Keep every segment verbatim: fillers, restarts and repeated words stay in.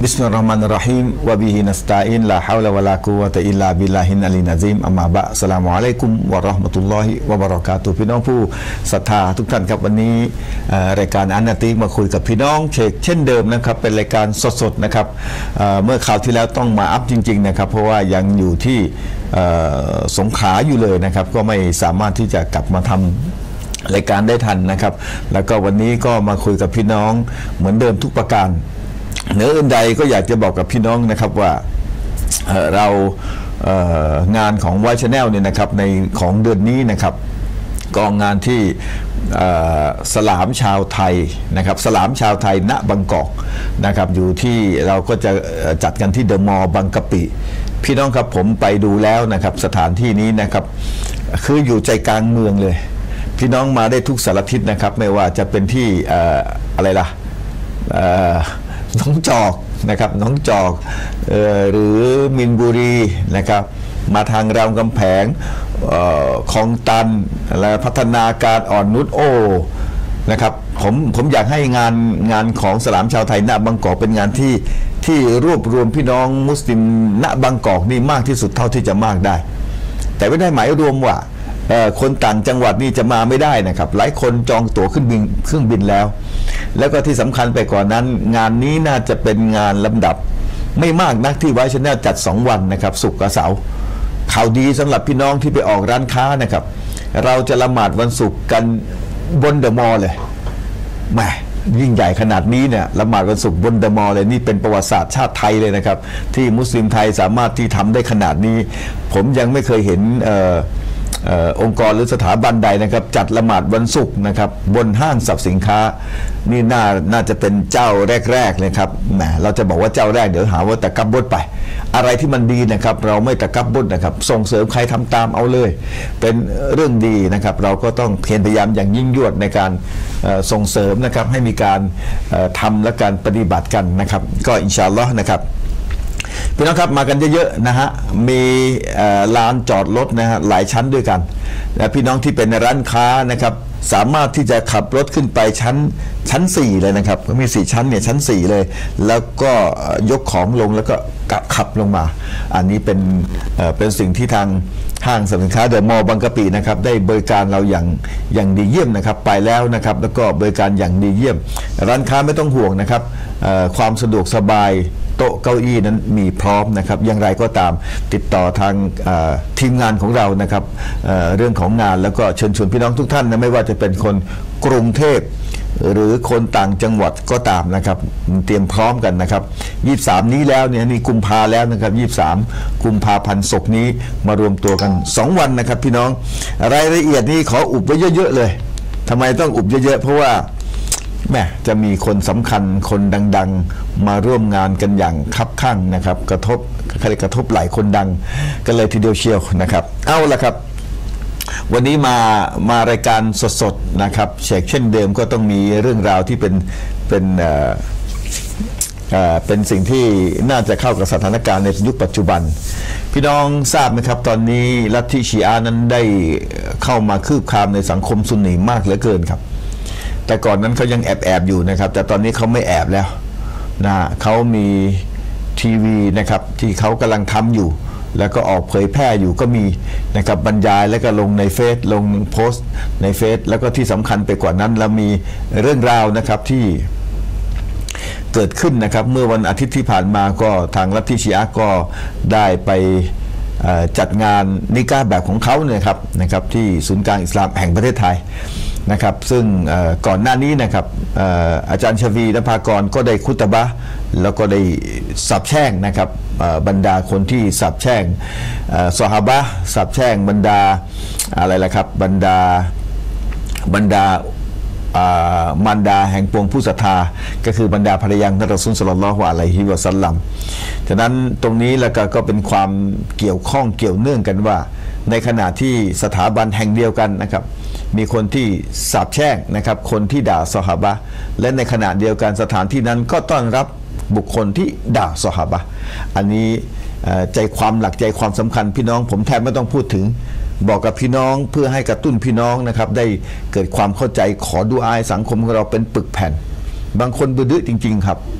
บิสมิลลาฮิรเราะห์มานิรเราะฮีมวะบิฮินัสตะอีนลาฮาวละวะลากุวะตะอิลลาบิลลาฮิลอะลีอะซีมอัมมาบะอัสสลามุอะลัยกุมวะเราะห์มะตุลลอฮิวะบะเราะกาตุฮ์พี่น้องผู้ศรัทธาทุกท่านครับวันนี้รายการอันนาติกมาคุยกับพี่น้องเชกเช่นเดิมนะครับเป็นรายการสดๆนะครับเมื่อคราวที่แล้วต้องมาอัพจริงๆนะครับเพราะว่ายังอยู่ที่สงขลาอยู่เลยนะครับก็ไม่สามารถที่จะกลับมาทำรายการได้ทันนะครับแล้วก็วันนี้ก็มาคุยกับพี่น้องเหมือนเดิมทุกประการเหนืออื่นใดก็อยากจะบอกกับพี่น้องนะครับว่าเรางานของวายชาแนลเนี่ยนะครับในของเดือนนี้นะครับกองงานที่สลามชาวไทยนะครับสลามชาวไทยณบางกอกนะครับอยู่ที่เราก็จะจัดกันที่เดอะมอลล์บางกะปิพี่น้องครับผมไปดูแล้วนะครับสถานที่นี้นะครับคืออยู่ใจกลางเมืองเลยพี่น้องมาได้ทุกสารทิศนะครับไม่ว่าจะเป็นที่อะไรล่ะน้องจอกนะครับน้องจอกหรือมินบุรีนะครับมาทางรามคำแผงคลองตันและพัฒนาการอ่อนนุชโอนะครับผมผมอยากให้งานงานของสลามชาวไทยณบางกอกเป็นงานที่ที่รวบรวมพี่น้องมุสลิมณบางกอกนี่มากที่สุดเท่าที่จะมากได้แต่ไม่ได้หมายรวมว่าคนต่างจังหวัดนี่จะมาไม่ได้นะครับหลายคนจองตั๋วขึ้นบินเครื่องบินแล้วแล้วก็ที่สำคัญไปกว่านั้นงานนี้น่าจะเป็นงานลำดับไม่มากนักที่ไว้ชแนลจัดสองวันนะครับศุกร์กับเสาร์ข่าวดีสำหรับพี่น้องที่ไปออกร้านค้านะครับเราจะละหมาดวันศุกร์กันบนเดอะมอลล์เลยแหมยิ่งใหญ่ขนาดนี้เนี่ยละหมาดวันศุกร์บนเดอะมอลล์เลยนี่เป็นประวัติศาสตร์ชาติไทยเลยนะครับที่มุสลิมไทยสามารถที่ทำได้ขนาดนี้ผมยังไม่เคยเห็นองค์กรหรือสถาบันใดนะครับจัดละหมาดวันศุกร์นะครับบนห้างสรรพสินค้านี่น่าน่าจะเป็นเจ้าแรกๆเลยครับแหมเราจะบอกว่าเจ้าแรกเดี๋ยวหาว่าตะกับบดไปอะไรที่มันดีนะครับเราไม่ตะกับบดนะครับส่งเสริมใครทำตามเอาเลยเป็นเรื่องดีนะครับเราก็ต้องเพียรพยายามอย่างยิ่งยวดในการส่งเสริมนะครับให้มีการทำและการปฏิบัติกันนะครับก็อินชาอัลลอฮ์นะครับพี่น้องครับมากันเยอะๆนะฮะมีลานจอดรถนะฮะหลายชั้นด้วยกันและพี่น้องที่เป็นร้านค้านะครับสามารถที่จะขับรถขึ้นไปชั้นชั้นสี่เลยนะครับก็มีสี่ชั้นเนี่ยชั้นสี่เลยแล้วก็ยกของลงแล้วก็ขับลงมาอันนี้เป็นเป็นสิ่งที่ทางห้างสรรพสินค้าเดอะมอลล์บางกะปินะครับได้บริการเราอย่างอย่างดีเยี่ยมนะครับไปแล้วนะครับแล้วก็บริการอย่างดีเยี่ยมร้านค้าไม่ต้องห่วงนะครับความสะดวกสบายโต๊ะเก้าอี้นั้นมีพร้อมนะครับอย่างไรก็ตามติดต่อทางทีมงานของเรานะครับเ, เรื่องของงานแล้วก็เชิญชวนพี่น้องทุกท่านนะไม่ว่าจะเป็นคนกรุงเทพหรือคนต่างจังหวัดก็ตามนะครับเตรียมพร้อมกันนะครับยี่สิบสามนี้แล้วเนี่ยนี่กุมภาแล้วนะครับยี่สิบสามกุมภาพันธ์ศกนี้มารวมตัวกันสองวันนะครับพี่น้องรายละเอียดนี้ขออุบไว้เยอะๆเลยทำไมต้องอุบเยอะๆเพราะว่าแม่จะมีคนสำคัญคนดังๆมาร่วมงานกันอย่างคับข้างนะครับกระทบใครกระทบหลายคนดังกันเลยทีเดียวเชียวนะครับเอาละครับวันนี้มามารายการสดๆนะครับเชกเช่นเดิมก็ต้องมีเรื่องราวที่เป็นเป็นเอ่อเอ่อเป็นสิ่งที่น่าจะเข้ากับสถานการณ์ในยุคปัจจุบันพี่น้องทราบไหมครับตอนนี้ลัทธิชีอะห์นั้นได้เข้ามาคืบคลานในสังคมซุนนีมากเหลือเกินครับแต่ก่อนนั้นเขายังแอบแอบอยู่นะครับแต่ตอนนี้เขาไม่แอบแล้วนะเขามีทีวีนะครับที่เขากำลังทำอยู่แล้วก็ออกเผยแพร่อยู่ก็มีนะครับบรรยายแล้วก็ลงในเฟซลงโพสต์ในเฟซแล้วก็ที่สำคัญไปกว่านั้นเรามีเรื่องราวนะครับที่เกิดขึ้นนะครับเมื่อวันอาทิตย์ที่ผ่านมาก็ทางลัทธิชีอะห์ก็ได้ไปจัดงานนิกาห์แบบของเขาเนี่ยครับนะครับที่ศูนย์กลางอิสลามแห่งประเทศไทยนะครับซึ่งก่อนหน้านี้นะครับอาจารย์ชวีนภากรก็ได้คุตบะห์แล้วก็ได้สับแช่งนะครับบรรดาคนที่สับแช่งซอฮาบะห์สับแช่งบรรดาอะไรล่ะครับบรรดาบรรดามารดาแห่งปวงผู้ศรัทธาก็คือบรรดาภรรยาท่านรอซูลศ็อลลัลลอฮุอะลัยฮิวะซัลลัมฉะนั้นตรงนี้แล้วก็เป็นความเกี่ยวข้องเกี่ยวเนื่องกันว่าในขณะที่สถาบันแห่งเดียวกันนะครับมีคนที่สาปแช่งนะครับคนที่ด่าซอฮาบะห์และในขณะเดียวกันสถานที่นั้นก็ต้อนรับบุคคลที่ด่าซอฮาบะห์อันนี้ใจความหลักใจความสำคัญพี่น้องผมแทบไม่ต้องพูดถึงบอกกับพี่น้องเพื่อให้กระตุ้นพี่น้องนะครับได้เกิดความเข้าใจขอดุอาให้สังคมของเราเป็นปึกแผ่นบางคนบึ้ดื้อจริงๆครับ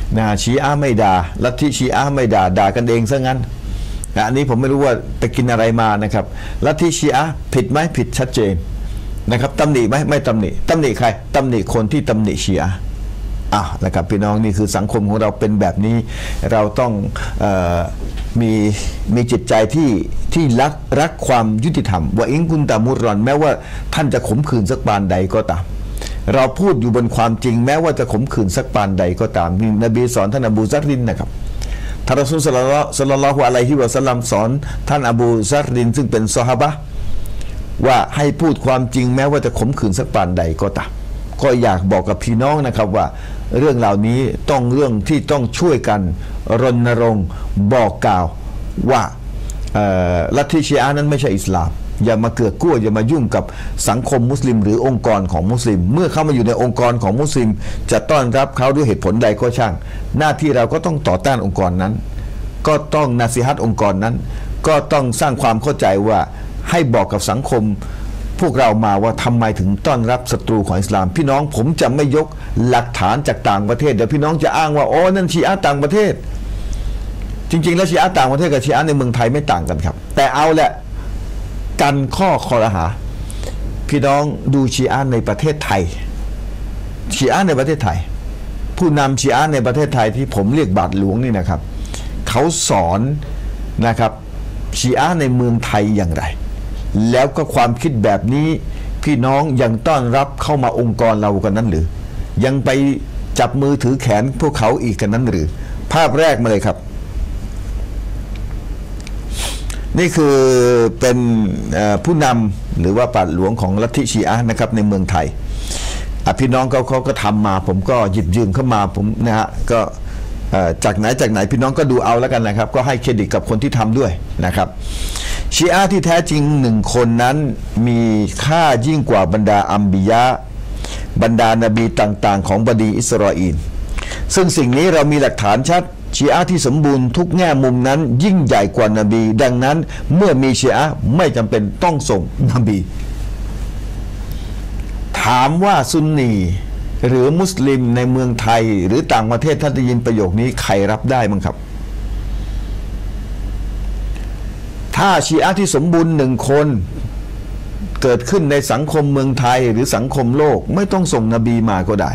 นะชีอะห์ไม่ด่าลัทธิชีอะห์ไม่ด่าด่ากันเองซะงั้นนะอันนี้ผมไม่รู้ว่าไปกินอะไรมานะครับลัทธิชีอะห์ผิดไหมผิดชัดเจนนะครับตำหนิไหมไม่ตำหนิตำหนิใครตำหนิคนที่ตำหนิชีอะห์อ่ะนะครับพี่น้องนี่คือสังคมของเราเป็นแบบนี้เราต้องเอ่อมีมีจิตใจที่ที่รักรักความยุติธรรมว่าอิงกุนตามุรอนแม้ว่าท่านจะขมขื่นสักปานใดก็ตามเราพูดอยู่บนความจริงแม้ว่าจะขมขื่นสักปานใดก็ตามนี่นบีสอนท่านอบูซัรรินนะครับท่านรอซูลศ็อลลัลลอฮุอะลัยฮิวะซัลลัมสอนท่านอบูซัรรินซึ่งเป็นซอฮาบะห์ว่าให้พูดความจริงแม้ว่าจะขมขื่นสักปานใดก็ตามก็อยากบอกกับพี่น้องนะครับว่าเรื่องเหล่านี้ต้องเรื่องที่ต้องช่วยกันรณรงค์บอกกล่าวว่าลัทธิชีอะห์นั้นไม่ใช่อิสลามอย่ามาเกือกกลั้วอย่ามายุ่งกับสังคมมุสลิมหรือองค์กรของมุสลิมเมื่อเข้ามาอยู่ในองค์กรของมุสลิมจะต้อนรับเขาด้วยเหตุผลใดก็ช่างหน้าที่เราก็ต้องต่อต้านองค์กรนั้นก็ต้องนาซีฮัตองค์กรนั้นก็ต้องสร้างความเข้าใจว่าให้บอกกับสังคมพวกเรามาว่าทำไมถึงต้อนรับศัตรูของอิสลามพี่น้องผมจะไม่ยกหลักฐานจากต่างประเทศเดี๋ยวพี่น้องจะอ้างว่าโอ้นั่นชีอะห์ต่างประเทศจริงๆแล้วชีอะห์ต่างประเทศกับชีอะห์ในเมืองไทยไม่ต่างกันครับแต่เอาแหละกันข้อคอรหาพี่น้องดูชีอะห์ในประเทศไทยชีอะห์ในประเทศไทยผู้นำชีอะห์ในประเทศไทยที่ผมเรียกบาทหลวงนี่นะครับเขาสอนนะครับชีอะห์ในเมืองไทยอย่างไรแล้วก็ความคิดแบบนี้พี่น้องยังต้อนรับเข้ามาองค์กรเรากันนั้นหรือยังไปจับมือถือแขนพวกเขาอีกกันนั้นหรือภาพแรกมาเลยครับนี่คือเป็นผู้นำหรือว่าบาทหลวงของลัทธิชีอะห์นะครับในเมืองไทยพี่น้องเขาเขาก็ทำมาผมก็หยิบยืมเข้ามาผมนะฮะก็จากไหนจากไหนพี่น้องก็ดูเอาแล้วกันนะครับก็ให้เครดิตกับคนที่ทำด้วยนะครับชีอะห์ที่แท้จริงหนึ่งคนนั้นมีค่ายิ่งกว่าบรรดาอัมบิยะบรรดานบีต่างๆของบดีอิสราเอลซึ่งสิ่งนี้เรามีหลักฐานชัดชีอะห์ที่สมบูรณ์ทุกแง่มุมนั้นยิ่งใหญ่กว่านบีดังนั้นเมื่อมีชีอะห์ไม่จำเป็นต้องส่งนบีถามว่าซุนนีหรือมุสลิมในเมืองไทยหรือต่างประเทศท่านได้ยินประโยคนี้ใครรับได้มั้งครับถ้าชีอะห์ที่สมบูรณ์หนึ่งคนเกิดขึ้นในสังคมเมืองไทยหรือสังคมโลกไม่ต้องส่งนบีมาก็ได้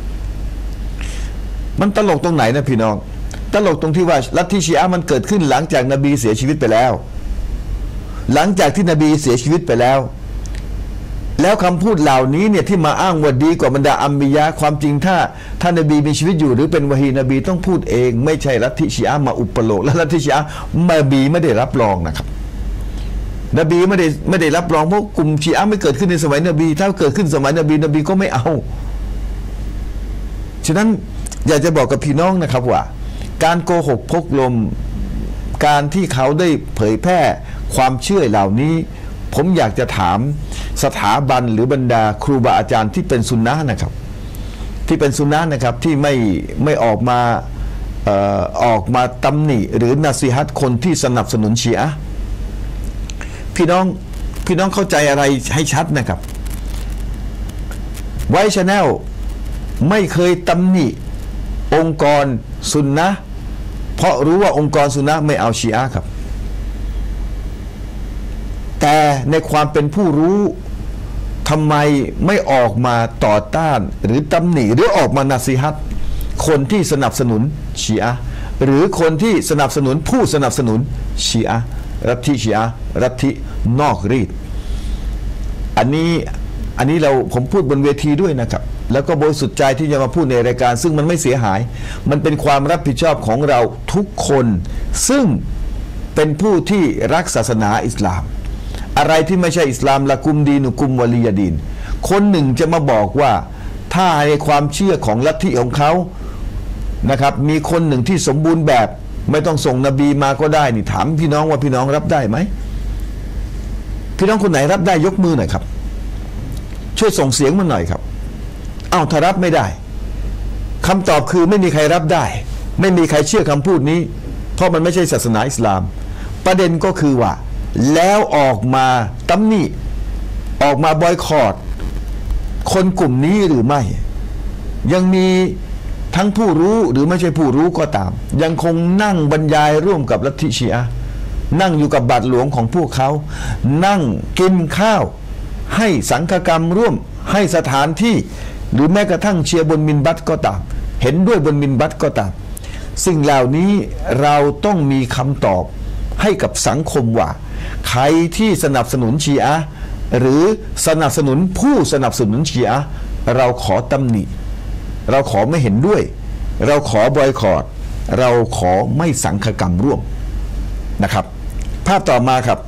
มันตลกตรงไหนนะพี่น้องตลกตรงที่ว่าลัทธิชีอะห์มันเกิดขึ้นหลังจากนบีเสียชีวิตไปแล้วหลังจากที่นบีเสียชีวิตไปแล้วแล้วคำพูดเหล่านี้เนี่ยที่มาอ้างว่าดีกว่าบรรดาอัมบิยะความจริงถ้าท่านนบีมีชีวิตอยู่หรือเป็นวะฮีนบีต้องพูดเองไม่ใช่ลัทธิชีอะห์มาอุปโลกและลัทธิชีอะห์นบีไม่ได้รับรองนะครับนบีไม่ได้ไม่ได้รับรองเพราะกลุ่มชีอะห์ไม่เกิดขึ้นในสมัยนบีถ้าเกิดขึ้นสมัยนบีนบีก็ไม่เอาฉะนั้นอยากจะบอกกับพี่น้องนะครับว่าการโกหกพกลมการที่เขาได้เผยแพร่ความเชื่อเหล่านี้ผมอยากจะถามสถาบันหรือบรรดาครูบาอาจารย์ที่เป็นซุนนะห์นะครับที่เป็นซุนนะห์นะครับที่ไม่ไม่ออกมาเอ่อออกมาตำหนิหรือนาซีฮัตคนที่สนับสนุนชีอะห์พี่น้องพี่น้องเข้าใจอะไรให้ชัดนะครับไวท์ชาแนลไม่เคยตำหนิองค์กรซุนนะห์เพราะรู้ว่าองค์กรซุนนะห์ไม่เอาชีอะห์ครับแต่ในความเป็นผู้รู้ทำไมไม่ออกมาต่อต้านหรือตำหนิหรือออกมานาซีฮัตคนที่สนับสนุนชีอะห์หรือคนที่สนับสนุนผู้สนับสนุนชีอะห์ลัทธิชีอะห์ลัทธินอกรีดอันนี้อันนี้เราผมพูดบนเวทีด้วยนะครับแล้วก็บริสุทธิ์ใจที่จะมาพูดในรายการซึ่งมันไม่เสียหายมันเป็นความรับผิดชอบของเราทุกคนซึ่งเป็นผู้ที่รักศาสนาอิสลามอะไรที่ไม่ใช่อิสลามละกุมดีนุกุมวะลียดีนคนหนึ่งจะมาบอกว่าถ้าในความเชื่อของลัทธิของเขานะครับมีคนหนึ่งที่สมบูรณ์แบบไม่ต้องส่งนบีมาก็ได้นี่ถามพี่น้องว่าพี่น้องรับได้ไหมพี่น้องคนไหนรับได้ยกมือหน่อยครับช่วยส่งเสียงมาหน่อยครับอ้าวถ้ารับไม่ได้คำตอบคือไม่มีใครรับได้ไม่มีใครเชื่อคำพูดนี้เพราะมันไม่ใช่ศาสนาอิสลามประเด็นก็คือว่าแล้วออกมาตำหนิออกมาบอยคอตคนกลุ่มนี้หรือไม่ยังมีทั้งผู้รู้หรือไม่ใช่ผู้รู้ก็ตามยังคงนั่งบรรยายร่วมกับลัทธิชีอะห์นั่งอยู่กับบาทหลวงของพวกเขานั่งกินข้าวให้สังฆกรรมร่วมให้สถานที่หรือแม้กระทั่งเชียร์บนมินบัตก็ตามเห็นด้วยบนมินบัตก็ตามสิ่งเหล่านี้เราต้องมีคำตอบให้กับสังคมว่าใครที่สนับสนุนชีอะห์หรือสนับสนุนผู้สนับสนุนชีอะห์เราขอตำหนิเราขอไม่เห็นด้วยเราขอบอยคอตเราขอไม่สังฆกรรมร่วมนะครับภาพต่อมาครับ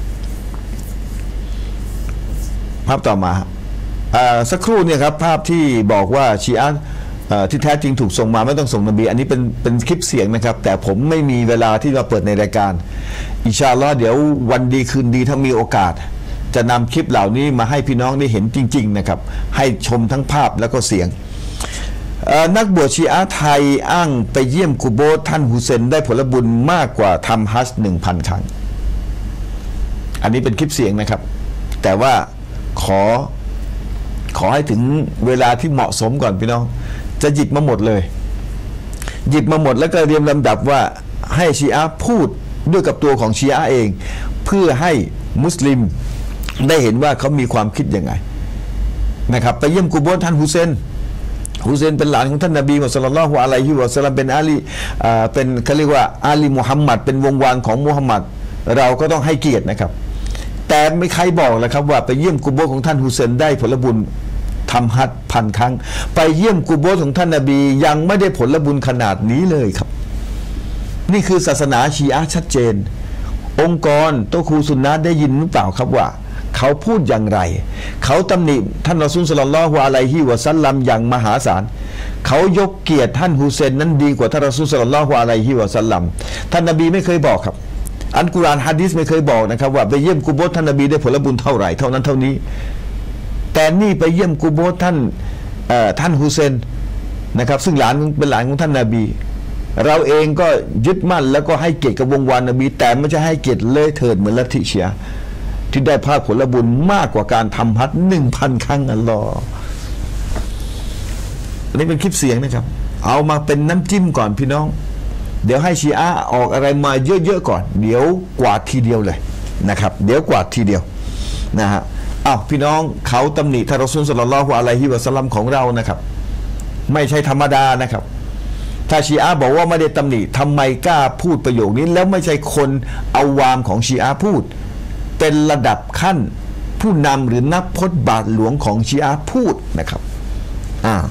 ภาพต่อมาสักครู่เนี่ยครับภาพที่บอกว่าชีอะห์ที่แท้จริงถูกส่งมาไม่ต้องส่งนบีอันนี้เป็นเป็นคลิปเสียงนะครับแต่ผมไม่มีเวลาที่จะเปิดในรายการอินชาอัลลอฮ์เดี๋ยววันดีคืนดีถ้ามีโอกาสจะนำคลิปเหล่านี้มาให้พี่น้องได้เห็นจริงๆนะครับให้ชมทั้งภาพแล้วก็เสียงนักบวชชีอะห์ไทยอ้างไปเยี่ยมกุโบร์ท่านฮุเซนได้ผลบุญมากกว่าทำฮัจญ์หนึ่งพันครั้งอันนี้เป็นคลิปเสียงนะครับแต่ว่าขอขอให้ถึงเวลาที่เหมาะสมก่อนพี่น้องจะหยิบมาหมดเลยหยิบมาหมดแล้วก็เรียงลำดับว่าให้ชีอะห์พูดด้วยกับตัวของชีอะห์เองเพื่อให้มุสลิมได้เห็นว่าเขามีความคิดยังไงนะครับไปเยี่ยมกุโบร์ท่านฮุเซนฮุเซนเป็นหลานของท่านนบีมุฮัมมัดศ็อลลัลลอฮุอะลัยฮิวะซัลลัมเป็นอาลีเป็นเขาเรียกว่าอาลีมุฮัมมัดเป็นวงวานของมุฮัมมัดเราก็ต้องให้เกียรตินะครับแต่ไม่ใครบอกแล้วครับว่าไปเยี่ยมกุโบร์ของท่านฮุเซนได้ผลบุญทำฮัจญ์พันครั้งไปเยี่ยมกุโบร์ของท่านนบียังไม่ได้ผลบุญขนาดนี้เลยครับนี่คือศาสนาชีอะห์ชัดเจนองค์กรโตะครูซุนนะห์ได้ยินหรือเปล่าครับว่าเขาพูดอย่างไรเขาตำหนิท่านรอซูลศ็อลลัลลอฮุอะลัยฮิวะซัลลัมอย่างมหาศาลเขายกเกียรติท่านฮุเซนนั้นดีกว่าท่านรอซูลศ็อลลัลลอฮุอะลัยฮิวะซัลลัมท่านนบีไม่เคยบอกครับอันกุรอานฮะดีษไม่เคยบอกนะครับว่าไปเยี่ยมกุโบร์ท่านนบีได้ผลบุญเท่าไหร่เท่านั้นเท่านี้แต่นี่ไปเยี่ยมกุโบร์ท่านท่านฮุเซนนะครับซึ่งหลานเป็นหลานของท่านนบีเราเองก็ยึดมั่นแล้วก็ให้เกียรติกับวงวานนบีแต่ไม่ใช่ให้เกียรติเลยเถิดเหมือนลัทธิชีอะห์ที่ได้ภาคผลบุญมากกว่าการทำฮัจญ์หนึ่งพันครั้งอัลลอฮ์อันนี้เป็นคลิปเสียงนะครับเอามาเป็นน้ำจิ้มก่อนพี่น้องเดี๋ยวให้ชีอะห์ออกอะไรมาเยอะๆก่อนเดี๋ยวกวาดทีเดียวเลยนะครับเดี๋ยวกวาดทีเดียวนะฮะอ้าวพี่น้องเขาตำหนิท่านรอซูลศ็อลลัลลอฮุอะลัยฮิวะซัลลัมของเรานะครับไม่ใช่ธรรมดานะครับถ้าชีอะห์บอกว่าไม่ได้ตำหนิทำไมกล้าพูดประโยคนี้แล้วไม่ใช่คนเอาวามของชีอะห์พูดเป็นระดับขั้นผู้นำหรือนักพจน์บาทหลวงของชีอะห์พูดนะครับอ่า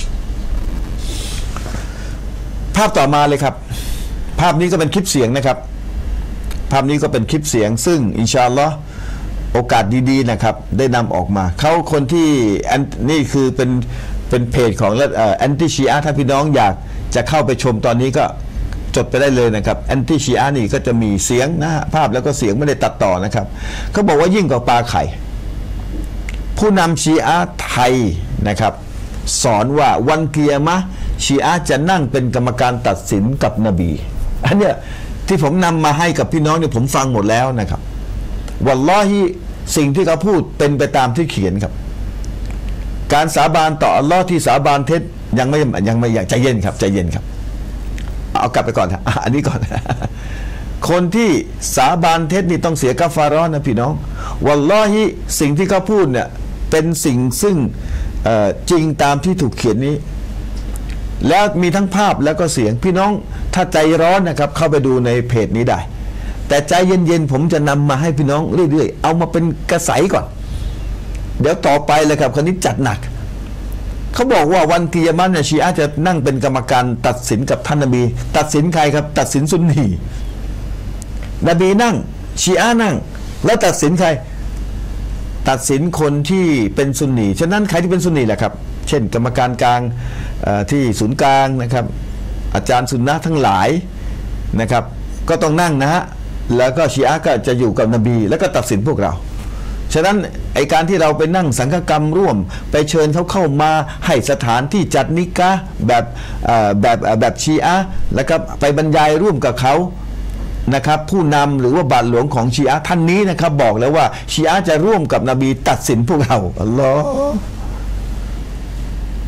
ภาพต่อมาเลยครับภาพนี้ก็เป็นคลิปเสียงนะครับภาพนี้ก็เป็นคลิปเสียงซึ่งอินชาอัลลอฮ์โอกาสดีๆนะครับได้นำออกมาเขาคนที่นี่คือเป็นเป็นเพจของแอนตี้ชีอะห์ถ้าพี่น้องอยากจะเข้าไปชมตอนนี้ก็จดไปได้เลยนะครับแอนตี้ชีอะห์นี่ก็จะมีเสียงนะภาพแล้วก็เสียงไม่ได้ตัดต่อนะครับเขาบอกว่ายิ่งกว่าปลาไข่ผู้นำชีอะห์ไทยนะครับสอนว่าวันกิยามะห์ชีอะห์จะนั่งเป็นกรรมการตัดสินกับนบีอันเนี้ยที่ผมนำมาให้กับพี่น้องเนี่ยผมฟังหมดแล้วนะครับวัลลอฮิสิ่งที่เขาพูดเป็นไปตามที่เขียนครับการสาบานต่ออัลลอฮ์ที่สาบานเท็จยังไม่ยังไม่อยากใจเย็นครับใจเย็นครับเอากลับไปก่อนครับอันนี้ก่อนคนที่สาบานเท็จนี่ต้องเสียกัฟฟาเราะห์นะพี่น้องวัลลอฮิสิ่งที่เขาพูดเนี่ยเป็นสิ่งซึ่งจริงตามที่ถูกเขียนนี้แล้วมีทั้งภาพแล้วก็เสียงพี่น้องถ้าใจร้อนนะครับเข้าไปดูในเพจนี้ได้แต่ใจเย็นๆผมจะนำมาให้พี่น้องเรื่อยๆเอามาเป็นกระแสก่อนเดี๋ยวต่อไปเลยครับคนนี้จัดหนักเขาบอกว่าวันกิยามะห์เนี่ยชีอะห์จะนั่งเป็นกรรมการตัดสินกับท่านนบีตัดสินใครครับตัดสินซุนนีนบีนั่งชีอะห์นั่งแล้วตัดสินใครตัดสินคนที่เป็นซุนนีฉะนั้นใครที่เป็นซุนนีแหละครับเช่นกรรมการกลางที่ศูนย์กลางนะครับอาจารย์ซุนนะห์ทั้งหลายนะครับก็ต้องนั่งนะฮะแล้วก็ชีอะห์ก็จะอยู่กับนบีแล้วก็ตัดสินพวกเราฉะนั้นไอการที่เราไปนั่งสังฆกรรมร่วมไปเชิญเขาเข้ามาให้สถานที่จัดนิกะห์แบบแบบแบบชีอะห์แล้วก็ไปบรรยายร่วมกับเขานะครับผู้นำหรือว่าบาทหลวงของชีอะห์ท่านนี้นะครับบอกแล้วว่าชีอะห์จะร่วมกับนบีตัดสินพวกเราอัลลอฮ์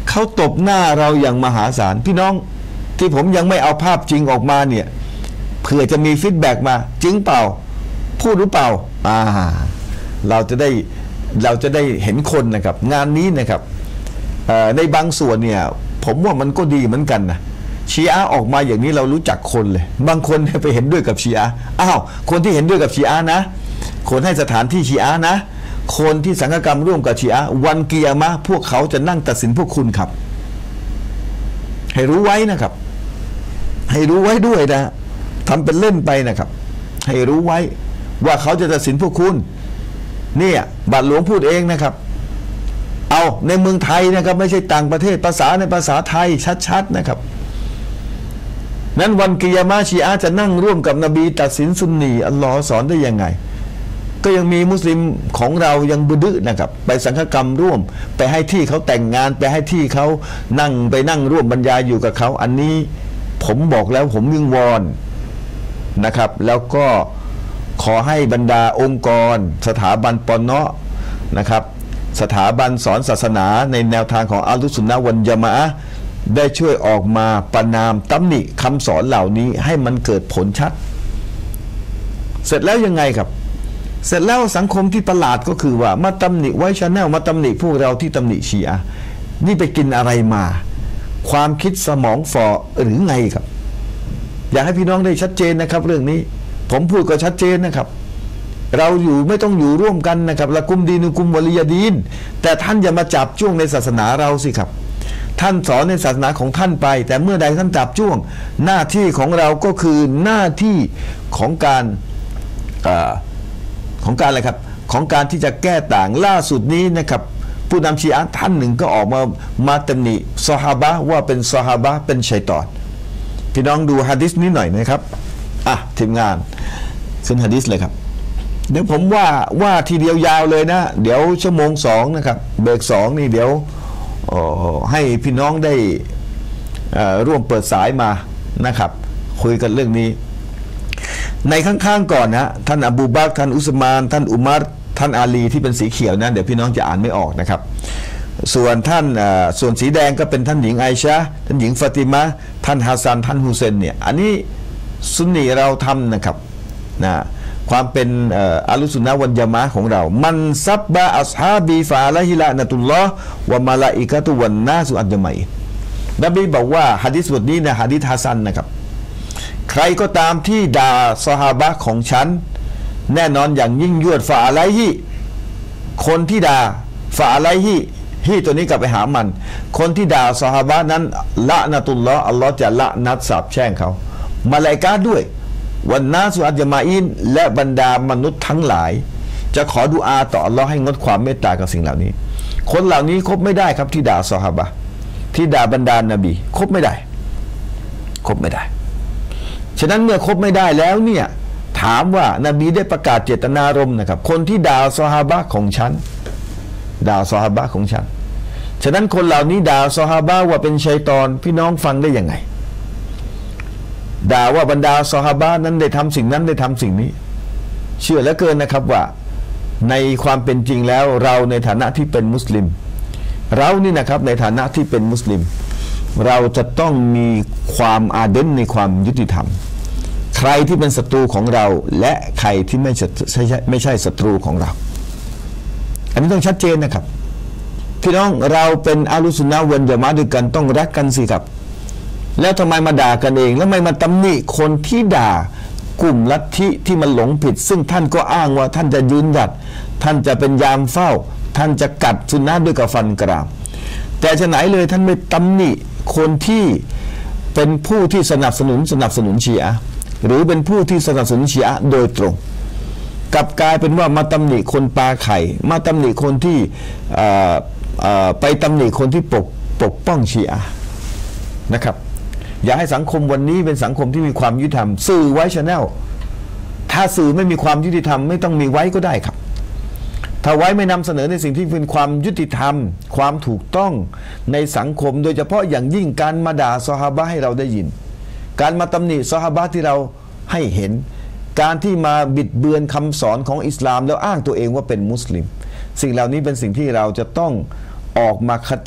เขาตบหน้าเราอย่างมหาศาลพี่น้องที่ผมยังไม่เอาภาพจริงออกมาเนี่ยเผื่อจะมีฟีดแบ็กมาจริงเปล่าพูดหรือเปล่าอ่าเราจะได้เราจะได้เห็นคนนะครับงานนี้นะครับในบางส่วนเนี่ยผมว่ามันก็ดีเหมือนกันนะชีอะห์ออกมาอย่างนี้เรารู้จักคนเลยบางคนไปเห็นด้วยกับชีอะห์อ้าวคนที่เห็นด้วยกับชีอะห์นะคนให้สถานที่ชีอะห์นะคนที่สังฆกรรมร่วมกับชีอะห์วันกิยามะห์พวกเขาจะนั่งตัดสินพวกคุณครับให้รู้ไว้นะครับให้รู้ไว้ด้วยนะทำเป็นเล่นไปนะครับให้รู้ไว้ว่าเขาจะตัดสินพวกคุณเนี่ยบาทหลวงพูดเองนะครับเอาในเมืองไทยนะครับไม่ใช่ต่างประเทศภาษาในภาษาไทยชัดๆนะครับนั้นวันกิยามะห์ชีอะห์จะนั่งร่วมกับนบีตัดสินซุนนีอัลลอฮ์สอนได้ยังไงก็ยังมีมุสลิมของเรายังบุดื้อนะครับไปสังฆกรรมร่วมไปให้ที่เขาแต่งงานไปให้ที่เขานั่งไปนั่งร่วมบรรยายอยู่กับเขาอันนี้ผมบอกแล้วผมวิงวอนนะครับแล้วก็ขอให้บรรดาองค์กรสถาบันปอนเนาะนะครับสถาบันสอนศาสนาในแนวทางของอัลลุสุนนะฮ์วัลญะมาอะห์ได้ช่วยออกมาประนามตำหนิคำสอนเหล่านี้ให้มันเกิดผลชัดเสร็จแล้วยังไงครับเสร็จแล้วสังคมที่ประหลาดก็คือว่ามาตำหนิไว้ชาแนลมาตำหนิพวกเราที่ตำหนิชีอะห์นี่ไปกินอะไรมาความคิดสมองฝ่อหรือไงครับอยากให้พี่น้องได้ชัดเจนนะครับเรื่องนี้ผมพูดก็ชัดเจนนะครับเราอยู่ไม่ต้องอยู่ร่วมกันนะครับละกุมดีนุกุมวะลียดีนแต่ท่านอย่ามาจับจ้วงในศาสนาเราสิครับท่านสอนในศาสนาของท่านไปแต่เมื่อใดท่านจับจ้วงหน้าที่ของเราก็คือหน้าที่ของการอของการอะไรครับของการที่จะแก้ต่างล่าสุดนี้นะครับผู้นำชีอะห์ท่านหนึ่งก็ออกมามาตำหนิซอฮาบะห์ว่าเป็นซอฮาบะห์เป็นชัยฏอนพี่น้องดูหะดีษนี้หน่อยนะครับอ่ะทีมงานขึ้นหะดีษเลยครับเดี๋ยวผมว่าว่าทีเดียวยาวเลยนะเดี๋ยวชั่วโมงสองนะครับเบรกสองนี่เดี๋ยวให้พี่น้องได้ร่วมเปิดสายมานะครับคุยกันเรื่องนี้ในข้างๆก่อนนะท่านอบูบักรท่านอุสมานท่านอุมัรท่านอาลีที่เป็นสีเขียวนะเดี๋ยวพี่น้องจะอ่านไม่ออกนะครับส่วนท่านส่วนสีแดงก็เป็นท่านหญิงไอชะท่านหญิงฟาติมะท่านฮัสซันท่านฮุเซนเนี่ยอันนี้ซุนนีเราทำนะครับนะความเป็นอัลลุสุนนะวัลญะมาอะห์ของเรามันซับบะอัศฮาบีฟาละฮิละนะตุลลอฮ์วะมะลาอิกะตุวันนาสุอัจมัยนบีบอกว่าหะดีษบทนี้นะหะดีษฮัสซันนะครับใครก็ตามที่ด่าซอฮาบะห์ของฉันแน่นอนอย่างยิ่งยวดฟาอะลัยฮิคนที่ด่าฟาอะลัยฮิฮีตัวนี้กลับไปหามันคนที่ด่าซอฮาบะห์นั้นละนะตุลลอฮ์อัลลอฮ์จะละนัดสาปแช่งเขามะลาอิกะฮ์ด้วยวันนาสุอัจมาอินและบรรดามนุษย์ทั้งหลายจะขอดุอาต่ออัลลอฮ์ให้งดความเมตตากับสิ่งเหล่านี้คนเหล่านี้คบไม่ได้ครับที่ด่าซอฮาบะห์ที่ด่าบรรดานบีคบไม่ได้คบไม่ได้ฉะนั้นเมื่อคบไม่ได้แล้วเนี่ยถามว่านบีได้ประกาศเจตนารมณ์นะครับคนที่ด่าซอฮาบะห์ของฉันด่าซอฮาบะห์ของฉันฉะนั้นคนเหล่านี้ด่าซอฮาบะห์ว่าเป็นชัยฏอนพี่น้องฟังได้ยังไงด่าว่าบรรดาซอฮาบะห์นั้นได้ทำสิ่งนั้นได้ทำสิ่งนี้เชื่อเหลือเกินนะครับว่าในความเป็นจริงแล้วเราในฐานะที่เป็นมุสลิมเรานี่นะครับในฐานะที่เป็นมุสลิมเราจะต้องมีความอาเดนในความยุติธรรมใครที่เป็นศัตรูของเราและใครที่ไม่ใช่ไม่ใช่ศัตรูของเราอันนี้ต้องชัดเจนนะครับพี่น้องเราเป็นอัลลุสุนนะฮ์วัลญะมาอะห์ด้วยกันต้องรักกันสิครับแล้วทำไมมาด่ากันเองแล้วไม่มาตำหนิคนที่ด่ากลุ่มลัทธิที่มันหลงผิดซึ่งท่านก็อ้างว่าท่านจะยืนหยัดท่านจะเป็นยามเฝ้าท่านจะกัดสุนนะฮ์ด้วยกับฟันกรามแต่ฉะไหนเลยท่านไม่ตำหนิคนที่เป็นผู้ที่สนับสนุนสนับสนุนชีอะห์หรือเป็นผู้ที่สนับสนุนชีอะห์โดยตรงกลับกลายเป็นว่ามาตำหนิคนปาไข่มาตำหนิคนที่ไปตำหนิคนที่ปกปกป้องชีอะห์นะครับอยากให้สังคมวันนี้เป็นสังคมที่มีความยุติธรรมสื่อไว้ชาแนลถ้าสื่อไม่มีความยุติธรรมไม่ต้องมีไว้ก็ได้ครับถ้าไว้ไม่นำเสนอในสิ่งที่เป็นความยุติธรรมความถูกต้องในสังคมโดยเฉพาะอย่างยิ่งการมาด่าซอฮาบะห์ให้เราได้ยินการมาตำหนิซอฮาบะห์ที่เราให้เห็นการที่มาบิดเบือนคำสอนของอิสลามแล้วอ้างตัวเองว่าเป็นมุสลิมสิ่งเหล่านี้เป็นสิ่งที่เราจะต้องออกมาขจัด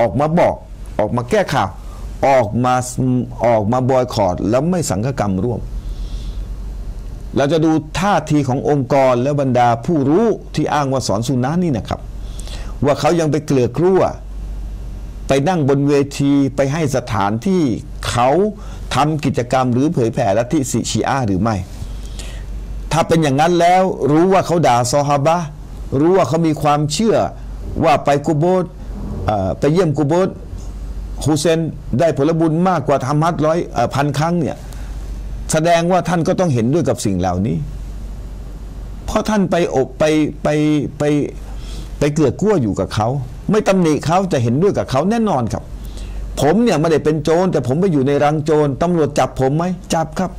ออกมาบอกออกมาแก้ข่าวออกมาออกมาบอยคอตแล้วไม่สังฆกรรมร่วมเราจะดูท่าทีขององค์กรและบรรดาผู้รู้ที่อ้างว่าสอนสุนนะนี่นะครับว่าเขายังไปเกลือกลั้วไปนั่งบนเวทีไปให้สถานที่เขาทำกิจกรรมหรือเผยแผ่ลัทธิชีอะห์หรือไม่ถ้าเป็นอย่างนั้นแล้วรู้ว่าเขาด่าซอฮาบะห์รู้ว่าเขามีความเชื่อว่าไปกุโบร์ไปเยี่ยมกุโบร์ฮุเซนได้ผลบุญมากกว่าทำฮัจญ์ร้อยพันครั้งเนี่ยแสดงว่าท่านก็ต้องเห็นด้วยกับสิ่งเหล่านี้เพราะท่านไปอบไปไปไปไปเกลือกลั้วอยู่กับเขาไม่ตำหนิเขาจะเห็นด้วยกับเขาแน่นอนครับผมเนี่ยไม่ได้เป็นโจรแต่ผมไปอยู่ในรังโจรตำรวจจับผมไหมจับครับ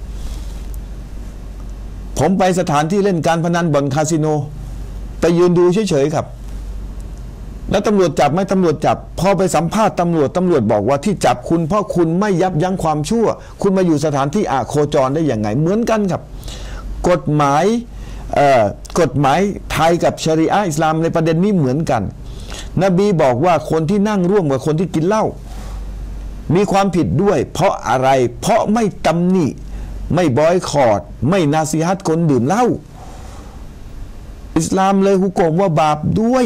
ผมไปสถานที่เล่นการพนันบ่อนคาสิโนไปยืนดูเฉยๆครับแล้วตำรวจจับไหมตำรวจจับพอไปสัมภาษณ์ตำรวจตำรวจบอกว่าที่จับคุณเพราะคุณไม่ยับยั้งความชั่วคุณมาอยู่สถานที่อโคจรได้อย่างไงเหมือนกันครับกฎหมายกฎหมายไทยกับชะรีอะห์อิสลามในประเด็นนี้เหมือนกันนบีบอกว่าคนที่นั่งร่วมกับคนที่กินเหล้ามีความผิดด้วยเพราะอะไรเพราะไม่ตำหนิไม่บอยคอตไม่นาซีฮัตคนดื่มเหล้าอิสลามเลยฮุกมว่าบาปด้วย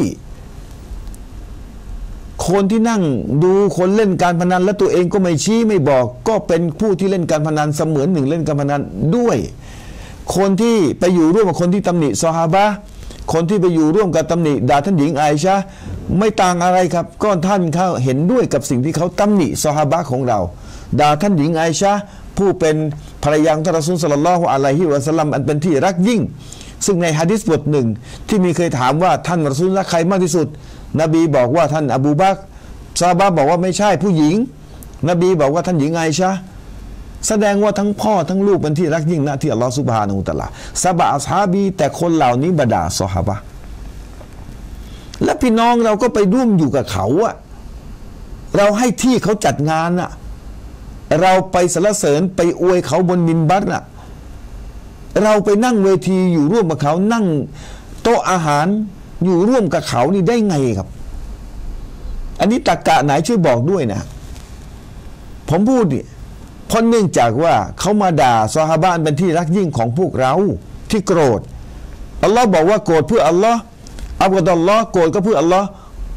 คนที่นั่งดูคนเล่นการพนันและตัวเองก็ไม่ชี้ไม่บอกก็เป็นผู้ที่เล่นการพนันเสมือนหนึ่งเล่นการพนันด้วยคนที่ไปอยู่ร่วมกับคนที่ตำหนิซอฮาบะห์คนที่ไปอยู่ร่วมกับตำหนิด่าท่านหญิงไอชะห์ไม่ต่างอะไรครับก็ท่านเขาเห็นด้วยกับสิ่งที่เขาตำหนิซอฮาบะห์ของเราด่าท่านหญิงไอชะห์ผู้เป็นภรรยาของท่านรอซูลศ็อลลัลลอฮุอะลัยฮิวะซัลลัมอันเป็นที่รักยิ่งซึ่งในหะดีษบทหนึ่งที่มีเคยถามว่าท่านรอซูลรักใครมากที่สุดนบีบอกว่าท่านอบูบักรซอฮาบะห์บอกว่าไม่ใช่ผู้หญิงนบีบอกว่าท่านหญิงไอชะห์แสดงว่าทั้งพ่อทั้งลูกเป็นที่รักยิ่งนะที่อัลลอฮฺซุบฮานะฮูวะตะอาลาซะบะอัศฮาบีแต่คนเหล่านี้บด่าซอฮาบะห์และพี่น้องเราก็ไปร่วมอยู่กับเขาอะเราให้ที่เขาจัดงานอะเราไปสรรเสริญไปอวยเขาบนมินบัตอะเราไปนั่งเวทีอยู่ร่วมกับเขานั่งโต๊ะอาหารอยู่ร่วมกับเขานี่ได้ไงครับอันนี้ตรรกะไหนช่วยบอกด้วยนะผมพูดดิเพราะเนื่องจากว่าเขามาด่าซอฮาบะห์เป็นที่รักยิ่งของพวกเราที่โกรธอัลลอฮ์บอกว่าโกรธเพื่ออัลลอฮ์อับดุลลอฮ์โกรธก็เพื่ออัลลอฮ์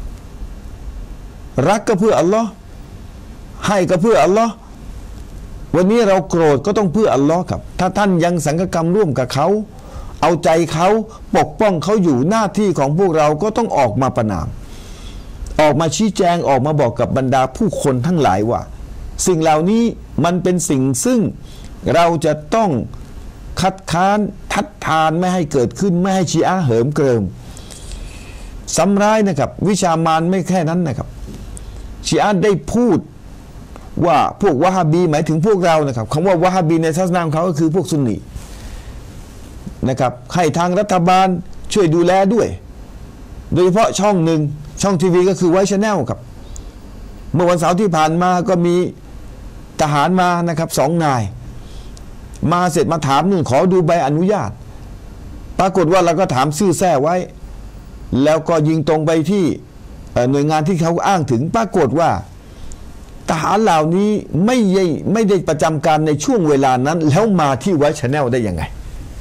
รักก็เพื่ออัลลอฮ์ให้ก็เพื่ออัลลอฮ์วันนี้เราโกรธก็ต้องเพื่ออัลลอฮ์ครับถ้าท่านยังสังฆกรรมร่วมกับเขาเอาใจเขาปกป้องเขาอยู่หน้าที่ของพวกเราก็ต้องออกมาประณามออกมาชี้แจงออกมาบอกกับบรรดาผู้คนทั้งหลายว่าสิ่งเหล่านี้มันเป็นสิ่งซึ่งเราจะต้องคัดค้านทัดทานไม่ให้เกิดขึ้นไม่ให้ชีอะห์เหิมเกริมซ้ำร้ายนะครับวิชามารไม่แค่นั้นนะครับชีอะห์ได้พูดว่าพวกวะฮาบีหมายถึงพวกเรานะครับคำว่าวะฮาบีในศาสนาของเขาก็คือพวกซุนนีนะครับให้ทางรัฐบาลช่วยดูแลด้วยโดยเฉพาะช่องหนึ่งช่องทีวีก็คือไวท์ชาแนลครับเมื่อวันเสาร์ที่ผ่านมาก็มีทหารมานะครับสองนายมาเสร็จมาถามนู่นขอดูใบอนุญาตปรากฏว่าเราก็ถามซื่อแท้ไว้แล้วก็ยิงตรงไปที่หน่วยงานที่เขาอ้างถึงปรากฏว่าทหารเหล่านี้ไม่ได้ไม่ได้ประจำการในช่วงเวลานั้นแล้วมาที่ไวท์ชาแนลได้ยังไง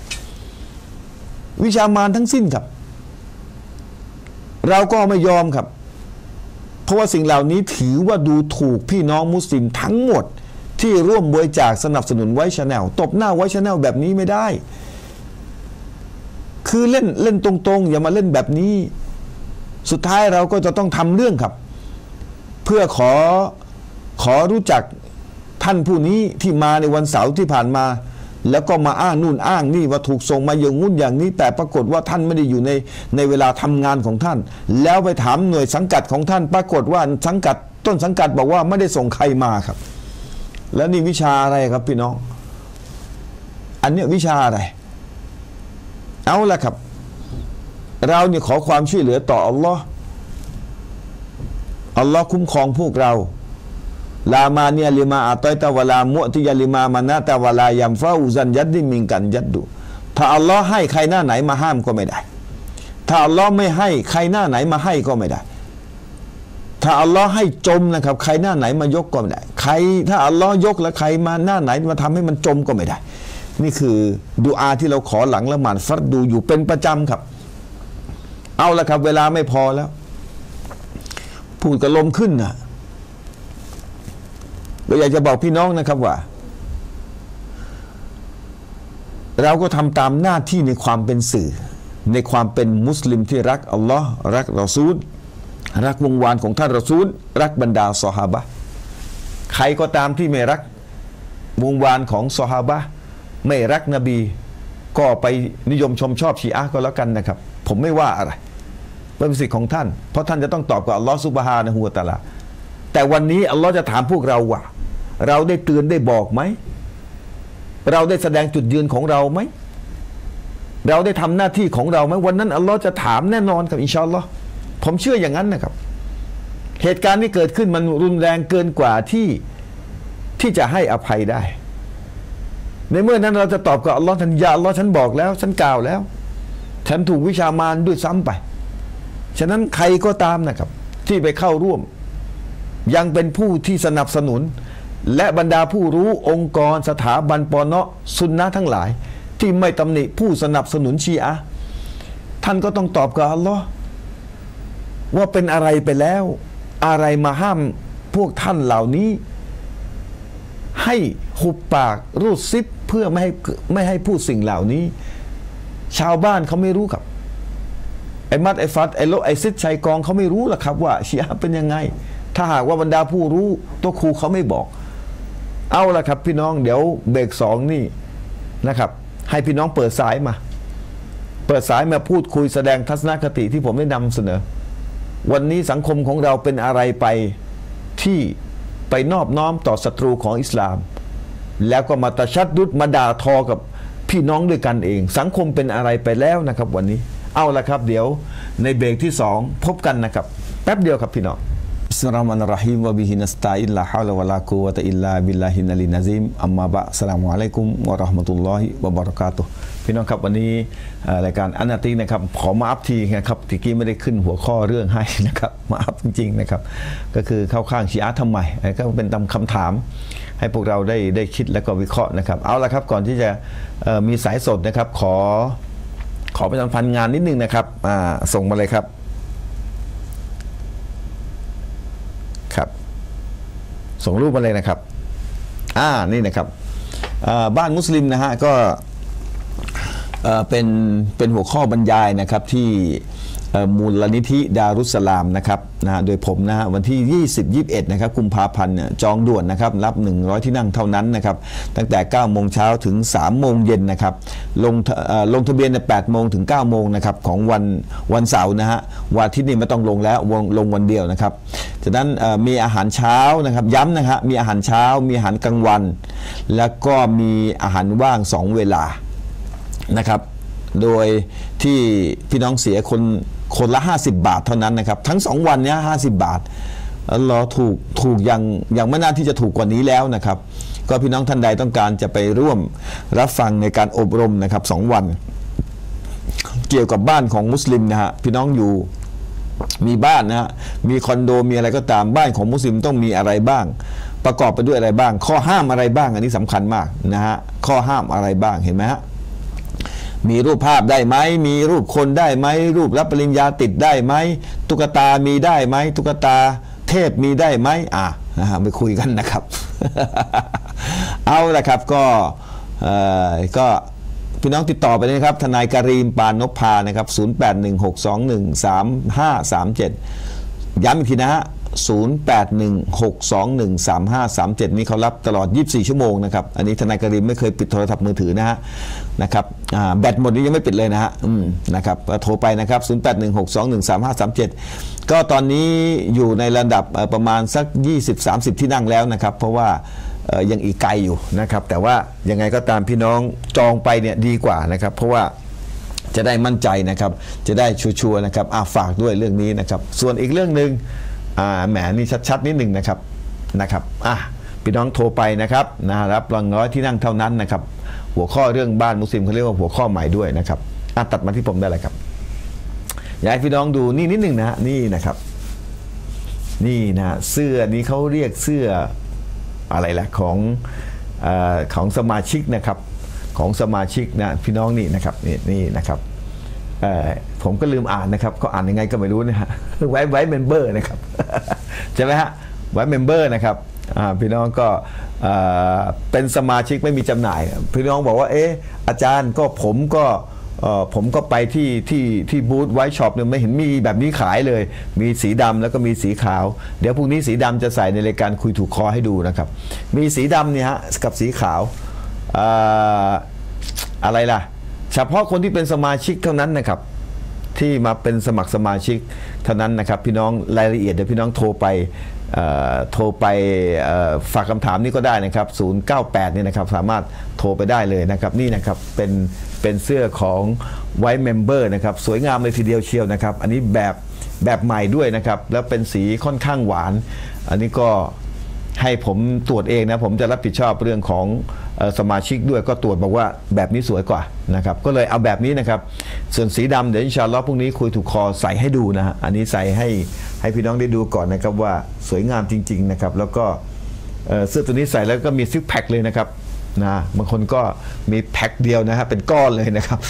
วิชามารทั้งสิ้นครับเราก็ไม่ยอมครับเพราะว่าสิ่งเหล่านี้ถือว่าดูถูกพี่น้องมุสลิมทั้งหมดที่ร่วมบริจาคสนับสนุนไวท์ชาแนลตบหน้าไวท์ชาแนลแบบนี้ไม่ได้คือเล่นเล่นตรงๆอย่ามาเล่นแบบนี้สุดท้ายเราก็จะต้องทำเรื่องครับเพื่อขอขอรู้จักท่านผู้นี้ที่มาในวันเสาร์ที่ผ่านมาแล้วก็มาอ้างนู่นอ้างนี่ว่าถูกส่งมาอย่างงุ่นอย่างนี้แต่ปรากฏว่าท่านไม่ได้อยู่ในในเวลาทำงานของท่านแล้วไปถามหน่วยสังกัดของท่านปรากฏว่าสังกัดต้นสังกัดบอกว่าไม่ได้ส่งใครมาครับแล้วนี่วิชาอะไรครับพี่น้องอันนี้วิชาอะไรเอาละครับเราเนี่ยขอความช่วยเหลือต่ออัลลอฮ์อัลลอฮ์คุ้มครองพวกเราลามาเนียลิมาอัตอยตะวะลามุติยาลิมามานะตะวะลายัมฟาอุซันยัดดิมิงกันยัดดูถ้าอัลลอฮ์ให้ใครหน้าไหนมาห้ามก็ไม่ได้ถ้าอัลลอฮ์ไม่ให้ใครหน้าไหนมาให้ก็ไม่ได้ถ้าอัลลอฮ์ให้จมนะครับใครหน้าไหนมายกก็ไม่ได้ใครถ้าอัลลอฮ์ยกแล้วใครมาหน้าไหนมาทำให้มันจมก็ไม่ได้นี่คือดุอาที่เราขอหลังละหมาดฟัรดูอยู่เป็นประจำครับเอาละครับเวลาไม่พอแล้วพูดกระลมขึ้นนะเราอยากจะบอกพี่น้องนะครับว่าเราก็ทำตามหน้าที่ในความเป็นสื่อในความเป็นมุสลิมที่รักอัลลอฮ์รักรอซูลรักวงวานของท่านรอซูลรักบรรดาซอฮาบะห์ใครก็ตามที่ไม่รักวงวานของซอฮาบะห์ไม่รักนบีก็ไปนิยมชมชอบชีอะห์ก็แล้วกันนะครับผมไม่ว่าอะไรเป็นสิทธิ์ของท่านเพราะท่านจะต้องตอบกับอัลลอฮ์ซุบฮานะฮูวะตะอาลาแต่วันนี้อัลลอฮ์จะถามพวกเราว่าเราได้เตือนได้บอกไหมเราได้แสดงจุดยืนของเราไหมเราได้ทำหน้าที่ของเราไหมวันนั้นอัลลอฮ์จะถามแน่นอนครับอินชาอัลลอฮ์ผมเชื่ออย่างนั้นนะครับเหตุการณ์ที่เกิดขึ้นมันรุนแรงเกินกว่าที่ที่จะให้อภัยได้ในเมื่อนั้นเราจะตอบกับอัลลอฮ์ท่านยาอัลลอฮ์ฉันบอกแล้วฉันกล่าวแล้วฉันถูกวิชามารด้วยซ้ำไปฉะนั้นใครก็ตามนะครับที่ไปเข้าร่วมยังเป็นผู้ที่สนับสนุนและบรรดาผู้รู้องค์กรสถาบันปอเนาะซุนนะทั้งหลายที่ไม่ตำหนิผู้สนับสนุนชีอะห์ท่านก็ต้องตอบกับอัลลอฮ์ว่าเป็นอะไรไปแล้วอะไรมาห้ามพวกท่านเหล่านี้ให้หุบปากรูดซิปเพื่อไม่ให้ไม่ให้พูดสิ่งเหล่านี้ชาวบ้านเขาไม่รู้ครับไอ้มัดไอ้ฟัดไอ้โลไอ้ซิดชัยกองเขาไม่รู้หรอกครับว่าชีอะห์เป็นยังไงถ้าหากว่าบรรดาผู้รู้ตัวครูเขาไม่บอกเอาละครับพี่น้องเดี๋ยวเบรกสองนี่นะครับให้พี่น้องเปิดสายมาเปิดสายมาพูดคุยแสดงทัศนคติที่ผมได้นำเสนอวันนี้สังคมของเราเป็นอะไรไปที่ไปนอบน้อมต่อศัตรูของอิสลามแล้วก็มาตะชัดดุดมาด่าทอกับพี่น้องด้วยกันเองสังคมเป็นอะไรไปแล้วนะครับวันนี้เอาละครับเดี๋ยวในเบรกที่สองพบกันนะครับแป๊บเดียวครับพี่น้องบิสมิลลาฮิรเราะห์มานิรเราะฮีมวะบิฮินัสตะอินลาฮาวละวะลากุวะตะอิลลาบิลลาฮิลอะลีนะซีมอัมมาบะอัสสลามุอะลัยกุมวะเราะห์มะตุลลอฮิวะบะเราะกาตุฮ์พี่น้องครับวันนี้รายการอันนาตีนะครับขอมาอัพทีนะครับตะกี้ไม่ได้ขึ้นหัวข้อเรื่องให้นะครับมาอัพจริงๆนะครับก็คือเข้าข้างชีอะห์ทำไมก็เป็นตามคำถามให้พวกเราได้ได้คิดและก็วิเคราะห์นะครับเอาละครับก่อนที่จะมีสายสดนะครับขอขอประชาสัมพันธ์งานนิดนึงนะครับส่งมาเลยครับครับส่งรูปมาเลยนะครับอ่านี่นะครับบ้านมุสลิมนะฮะก็เป็นเป็นหัวข้อบรรยายนะครับที่มูลนิธิดารุสสลามนะครับนะโดยผมนะฮะวันที่ยี่สิบ ยี่สิบเอ็ดนะครับกุมภาพันธ์เนี่ยจองด่วนนะครับรับหนึ่งร้อยที่นั่งเท่านั้นนะครับตั้งแต่เก้าโมงเช้าถึงสามโมงเย็นนะครับลงลงทะเบียนในแปดโมงถึงเก้าโมงนะครับของวันวันเสาร์นะฮะวันอาทิตย์นี้ไม่ต้องลงแล้วลงวันเดียวนะครับจากนั้นมีอาหารเช้านะครับย้ำนะฮะมีอาหารเช้ามีอาหารกลางวันแล้วก็มีอาหารว่างสองเวลานะครับโดยที่พี่น้องเสียคนคนละห้าสิบบาทเท่านั้นนะครับทั้งสองวันนี้ห้าสิบบาทเราถูกถูกอย่างอย่างไม่น่าที่จะถูกกว่านี้แล้วนะครับก็พี่น้องท่านใดต้องการจะไปร่วมรับฟังในการอบรมนะครับสองวันเกี่ยวกับบ้านของมุสลิมนะฮะพี่น้องอยู่มีบ้านนะฮะมีคอนโดมีอะไรก็ตามบ้านของมุสลิมต้องมีอะไรบ้างประกอบไปด้วยอะไรบ้างข้อห้ามอะไรบ้างอันนี้สำคัญมากนะฮะข้อห้ามอะไรบ้างเห็นไหมฮะมีรูปภาพได้ไหมมีรูปคนได้ไหมรูปรับปริญญาติดได้ไหมตุ๊กตามีได้ไหมตุ๊กตาเทพมีได้ไหมอ่ะนะฮะไปคุยกันนะครับ เอาละครับก็ก็พี่น้องติดต่อไปนะครับทนายการีมปานนพพานะครับศูนย์ แปด หนึ่ง หก สอง หนึ่ง สาม ห้า สาม เจ็ดย้ำอีกทีนะฮะศูนย์ แปด หนึ่ง หก สอง หนึ่ง สาม ห้า สาม เจ็ดนี้เขารับตลอดยี่สิบสี่ชั่วโมงนะครับอันนี้ทนายการีมไม่เคยปิดโทรศัพท์มือถือนะฮะนะครับแบตหมดนี้ยังไม่ปิดเลยนะฮะนะครับโทรไปนะครับศูนย์ แปด หนึ่ง หก สอง หนึ่ง สาม ห้า สาม เจ็ดก็ตอนนี้อยู่ในระดับประมาณสัก ยี่สิบ สามสิบ ที่นั่งแล้วนะครับเพราะว่ายังอีกไกลอยู่นะครับแต่ว่ายังไงก็ตามพี่น้องจองไปเนี่ยดีกว่านะครับเพราะว่าจะได้มั่นใจนะครับจะได้ชัวร์ๆนะครับฝากด้วยเรื่องนี้นะครับส่วนอีกเรื่องนึงแหมนี่ชัดๆนิดหนึ่งนะครับนะครับอ่ะพี่น้องโทรไปนะครับนะรับรางร้อยที่นั่งเท่านั้นนะครับหัวข้อเรื่องบ้านมุสลิมเขาเรียกว่าหัวข้อใหม่ด้วยนะครับอ่ะตัดมาที่ผมได้เลยครับอยากให้พี่น้องดูนี่นิดหนึ่งนะนี่นะครับนี่นะเสื้อนี้เขาเรียกเสื้ออะไรล่ะของเอ่อของสมาชิกนะครับของสมาชิกนะพี่น้องนี่นะครับนี่นี่นะครับเอ่อผมก็ลืมอ่านนะครับก็อ่านยังไงก็ไม่รู้นะฮะไว้ไว้เมมเบอร์นะครับใช่ไหมฮะไว้เมมเบอร์นะครับพี่น้องก็เป็นสมาชิกไม่มีจำหน่ายพี่น้องบอกว่าเอออาจารย์ก็ผมก็ผมก็ไปที่ที่ที่บูธไวท์ช็อปเนี่ยไม่เห็นมีแบบนี้ขายเลยมีสีดำแล้วก็มีสีขาวเดี๋ยวพรุ่งนี้สีดำจะใส่ในรายการคุยถูกคอให้ดูนะครับมีสีดำเนี่ยฮะกับสีขาวอะไรล่ะเฉพาะคนที่เป็นสมาชิกเท่านั้นนะครับที่มาเป็นสมัครสมาชิกเท่านั้นนะครับพี่น้องรายละเอียดเดี๋ยวพี่น้องโทรไปโทรไปฝากคำถามนี้ก็ได้นะครับศูนย์ เก้า แปดเนี่ยนะครับสามารถโทรไปได้เลยนะครับนี่นะครับเป็นเป็นเสื้อของไวท์เมมเบอร์นะครับสวยงามเลยทีเดียวเชียวนะครับอันนี้แบบแบบใหม่ด้วยนะครับแล้วเป็นสีค่อนข้างหวานอันนี้ก็ให้ผมตรวจเองนะผมจะรับผิดชอบเรื่องของสมาชิกด้วยก็ตรวจบอกว่าแบบนี้สวยกว่านะครับก็เลยเอาแบบนี้นะครับส่วนสีดำเดี๋ยวอินชาอัลลอฮ์พรุ่งนี้คุยถูกคอใส่ให้ดูนะฮะอันนี้ใส่ให้ให้พี่น้องได้ดูก่อนนะครับว่าสวยงามจริงๆนะครับแล้วก็เสื้อตัวนี้ใส่แล้วก็มีซิกแพคเลยนะครับนะบางคนก็มีแพ็คเดียวนะฮะเป็นก้อนเลยนะครับ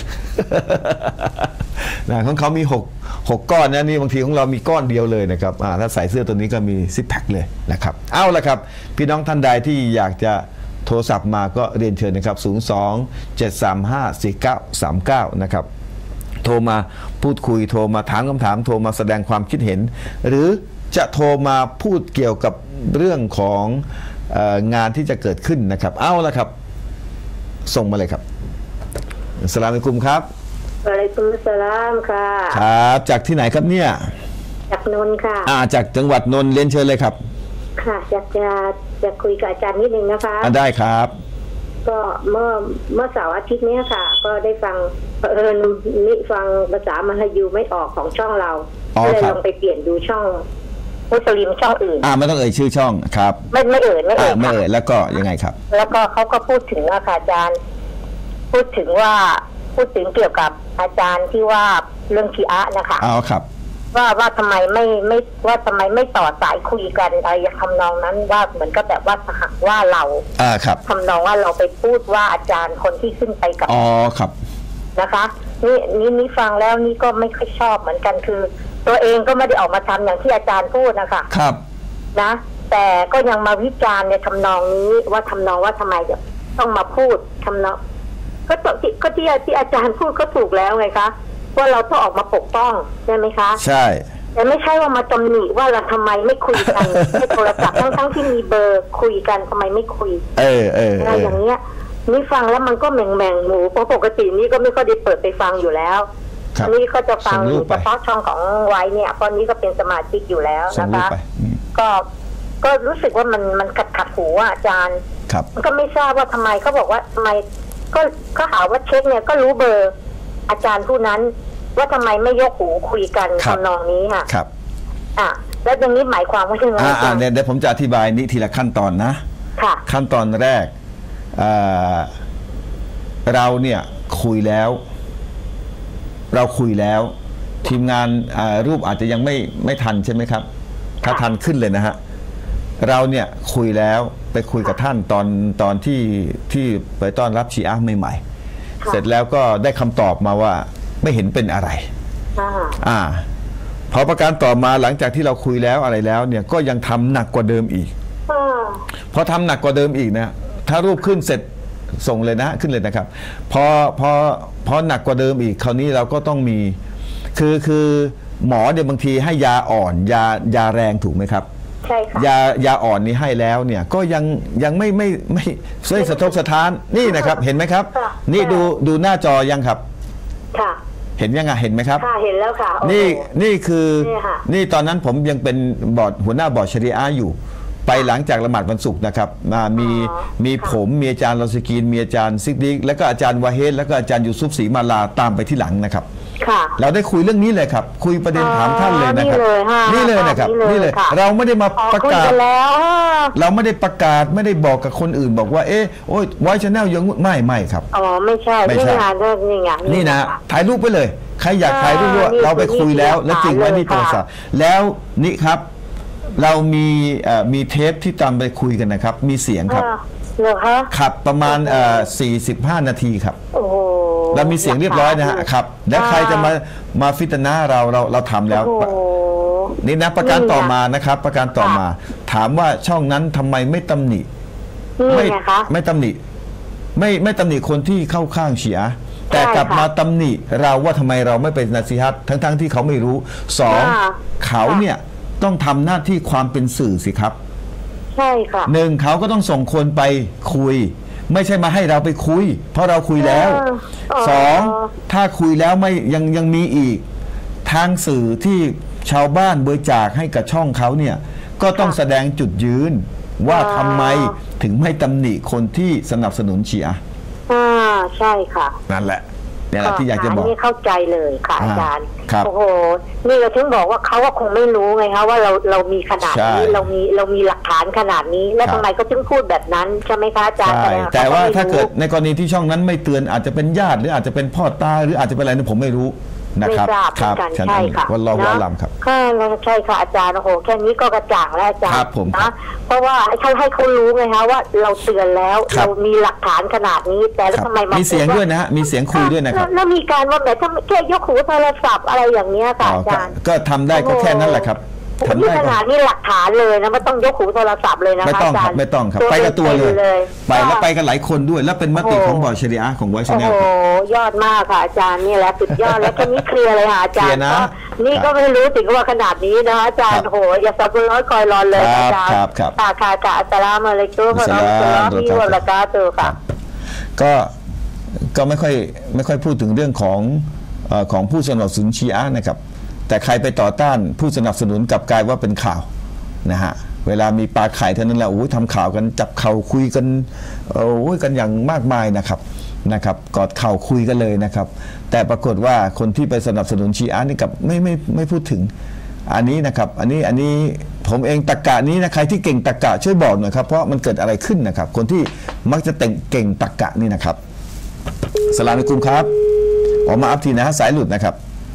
นะของเขามีหก หกก้อนนะนี่บางทีของเรามีก้อนเดียวเลยนะครับถ้าใส่เสื้อตัวนี้ก็มีซิกแพคเลยนะครับเอาละครับพี่น้องท่านใดที่อยากจะโทรศัพท์มาก็เรียนเชิญนะครับศูนย์ สอง เจ็ด สาม ห้า สี่ เก้า สาม เก้านะครับโทรมาพูดคุยโทรมาถามคำถามโทรมาแสดงความคิดเห็นหรือจะโทรมาพูดเกี่ยวกับเรื่องของเอ่องานที่จะเกิดขึ้นนะครับเอาละครับส่งมาเลยครับอัสสลามุอะลัยกุมครับวะอะลัยกุมสลามค่ะครับจากที่ไหนครับเนี่ยจากนนท์ค่ะอ่าจากจังหวัดนนท์เรียนเชิญเลยครับค่ะอยากจะจะคุยกับอาจารย์นิดนึงนะคะได้ครับก็เมื่อเมื่อเสาร์อาทิตย์นี้ค่ะก็ได้ฟังเออนี่ฟังภาษามลายูไม่ออกของช่องเราก็เลยลองไปเปลี่ยนดูช่องมุสลิมช่องอื่นอ่าไม่ต้องเอ่ยชื่อช่องครับไม่ไม่เอ่ยไม่เอ่ยไม่เอ่ยแล้วก็ยังไงครับแล้วก็เขาก็พูดถึงว่าอาจารย์พูดถึงว่าพูดถึงเกี่ยวกับอาจารย์ที่ว่าเรื่องชีอะนะคะอ๋อครับว่าว่าทำไมไม่ไม่ว่าทำไมไม่ต่อสายคุยกันอะไรทำนองนั้นว่าเหมือนก็แบบว่าหักว่าเราอ่าครับทำนองว่าเราไปพูดว่าอาจารย์คนที่ขึ้นไปกับอ๋อครับนะคะนี่นี่นี่ฟังแล้วนี่ก็ไม่ค่อยชอบเหมือนกันคือตัวเองก็ไม่ได้ออกมาทำอย่างที่อาจารย์พูดนะคะครับนะแต่ก็ยังมาวิจารณ์ในทำนองนี้ว่าทำนองว่าทำไมต้องมาพูดทำนองก็ที่ก็ที่ที่อาจารย์พูดก็ถูกแล้วไงคะว่าเราต้องออกมาปกป้องใช่ไหมคะใช่แต่ไม่ใช่ว่ามาตำหนิว่าเราทำไมไม่คุยกันในโทรศัพท์ทั้งทั้งที่มีเบอร์คุยกันทำไมไม่คุยเออเอออะไรอย่างเงี้ยนี่ฟังแล้วมันก็แหม่งแหม่งหมูเพราะปกตินี่ก็ไม่ค่อยได้เปิดไปฟังอยู่แล้วอันนี้ก็จะฟังเฉพาะช่องของไว้เนี่ยตอนนี้ก็เป็นสมาชิกอยู่แล้วนะคะก็ก็รู้สึกว่ามันมันขัดขัดหูอาจารย์มันก็ไม่ทราบว่าทำไมเขาบอกว่าทำไมก็ก็หาว่าเช็คเนี่ยก็รู้เบอร์อาจารย์ผู้นั้นว่าทำไมไม่ยกหูคุยกันทำนองนี้ค่ะครับอ่ะแล้วอย่างนี้หมายความว่ายังไงอ่าเดี๋ยวผมจะอธิบายนี้ทีละขั้นตอนนะค่ะขั้นตอนแรกเราเนี่ยคุยแล้วเราคุยแล้วทีมงานรูปอาจจะยังไม่ไม่ทันใช่ไหมครับถ้าทันขึ้นเลยนะฮะเราเนี่ยคุยแล้วไปคุยกับท่านตอนตอนที่ที่ไปต้อนรับชีอะห์ใหม่ๆเสร็จแล้วก็ได้คำตอบมาว่าไม่เห็นเป็นอะไรอ่าพอประการต่อมาหลังจากที่เราคุยแล้วอะไรแล้วเนี่ยก็ยังทำหนักกว่าเดิมอีกพอทำหนักกว่าเดิมอีกนะถ้ารูปขึ้นเสร็จส่งเลยนะขึ้นเลยนะครับพอพอพอหนักกว่าเดิมอีกคราวนี้เราก็ต้องมีคือคือหมอเนี่ยบางทีให้ยาอ่อนยายาแรงถูกไหมครับใช่ค่ะยายาอ่อนนี้ให้แล้วเนี่ยก็ยังยังไม่ไม่ไม่ไม่สะทกสะท้านนี่นะครับเห็นไหมครับนี่ดูดูหน้าจอยังครับค่ะเห็นยังไงเห็นไหมครับค่ะเห็นแล้วค่ะนี่นี่คือนี่ตอนนั้นผมยังเป็นบอร์ดหัวหน้าบอร์ดชะรีอะห์อยู่ไปหลังจากละหมาดวันศุกร์นะครับมีมีผมมีอาจารย์ลอสกีนมีอาจารย์ซิกดิกแล้วก็อาจารย์วาเฮดแล้วก็อาจารย์ยูซุฟศรีมาลาตามไปที่หลังนะครับเราได้คุยเรื่องนี้เลยครับคุยประเด็นถามท่านเลยนะครับนี่เลยนะครับนี่เลยเราไม่ได้มาประกาศเราไม่ได้ประกาศไม่ได้บอกกับคนอื่นบอกว่าเอ๊ะโอ้ยไวท์ชาแนลยังไม่ไม่ครับอ๋อไม่ใช่ไม่ใช่นี่ไงนี่นะถ่ายรูปไปเลยใครอยากถ่ายรูปเราไปคุยแล้วและจริงไว้นี่โทรศัพท์แล้วนี่ครับเรามีมีเทปที่ตามไปคุยกันนะครับมีเสียงครับเหรอคะครับประมาณสี่สิบห้านาทีครับโอ้โหเรามีเสียงเรียบร้อยนะฮะครับแล้วใครจะมามาฟิตนาเราเราเราทำแล้วนี่นะประการต่อมานะครับประการต่อมาถามว่าช่องนั้นทำไมไม่ตำหนิไม่ไม่ตำหนิไม่ไม่ตำหนิคนที่เข้าข้างเชียร์แต่กลับมาตำหนิเราว่าทำไมเราไม่เป็นนาซีฮัตทั้งทั้งที่เขาไม่รู้สองเขาเนี่ยต้องทำหน้าที่ความเป็นสื่อสิครับใช่ค่ะหนึ่งเขาก็ต้องส่งคนไปคุยไม่ใช่มาให้เราไปคุยเพราะเราคุยแล้วสองถ้าคุยแล้วไม่ยังยังมีอีกทางสื่อที่ชาวบ้านบริจาคให้กับช่องเขาเนี่ยก็ต้องแสดงจุดยืนว่าทำไมถึงไม่ตำหนิคนที่สนับสนุนเชียร์อ่าใช่ค่ะนั่นแหละนี่แหละที่อยากจะบอกนี่เข้าใจเลยค่ะอาจารย์โอ้โหนี่เราถึงบอกว่าเขาก็คงไม่รู้ไงคะว่าเราเรามีขนาดนี้เรามีเรามีหลักฐานขนาดนี้แล้วทำไมก็ถึงพูดแบบนั้นใช่ไหมคะอาจารย์แต่ว่าถ้าเกิดในกรณีที่ช่องนั้นไม่เตือนอาจจะเป็นญาติหรืออาจจะเป็นพ่อตาหรืออาจจะเป็นอะไรนี่ผมไม่รู้นะครับครับใช่ค่ะวันรอวันลำครับค่ะใช่ค่ะอาจารย์โอ้โหแค่นี้ก็กระจ่างแล้วอาจารย์นะเพราะว่าให้ให้เขารู้ไงคะว่าเราเตือนแล้วเรามีหลักฐานขนาดนี้แต่แล้วทำไมมีเสียงด้วยนะฮะมีเสียงคุยด้วยนะครับแล้วมีการว่าแบบถ้าแค่ยกหูโทรศัพท์อะไรอย่างเนี้ยค่ะอาจารย์ก็ทำได้ก็แค่นั้นแหละครับนี่ขนาดนี้หลักฐานเลยนะไม่ต้องยกหูโทรศัพท์เลยนะไม่ต้องครับไม่ต้องครับไปกับตัวเลยไปแล้วไปกันหลายคนด้วยแล้วเป็นมติของบอร์ดชริอะห์ของไวซ์ชาแนลโอ้ยอดมากค่ะอาจารย์นี่แหละสุดยอดแล้วแค่นี้เคลียร์เลยค่ะอาจารย์นี่ก็ไม่รู้ถึงว่าขนาดนี้นะอาจารย์โหอย่าสับสนร้อยคอยรอนเลยอาจารย์ครับครับค่ะค่ะค่ะอัสสลามุอะลัยกุมวะเราะมะตุลลอฮิวะบะเราะกาตุฮ์ค่ะก็ก็ไม่ค่อยไม่ค่อยพูดถึงเรื่องของของผู้สนับสนุนชีอะห์นะครับแต่ใครไปต่อต้านผู้สนับสนุนกลับกลายว่าเป็นข่าวนะฮะเวลามีปลาไข่เท่านั้นแหละโอ้ยทำข่าวกันจับเข่าคุยกันโอ้ยกันอย่างมากมายนะครับนะครับกอดเข่าคุยกันเลยนะครับแต่ปรากฏว่าคนที่ไปสนับสนุนชีอะห์นี่กับไม่ไม่ไม่พูดถึงอันนี้นะครับอันนี้อันนี้ผมเองตรรกะนี้นะใครที่เก่งตรรกะช่วยบอกหน่อยครับเพราะมันเกิดอะไรขึ้นนะครับคนที่มักจะเต่งเก่งตรรกะนี่นะครับสลามอะลัยกุมครับออกมาอัพทีนะสายหลุดนะครับ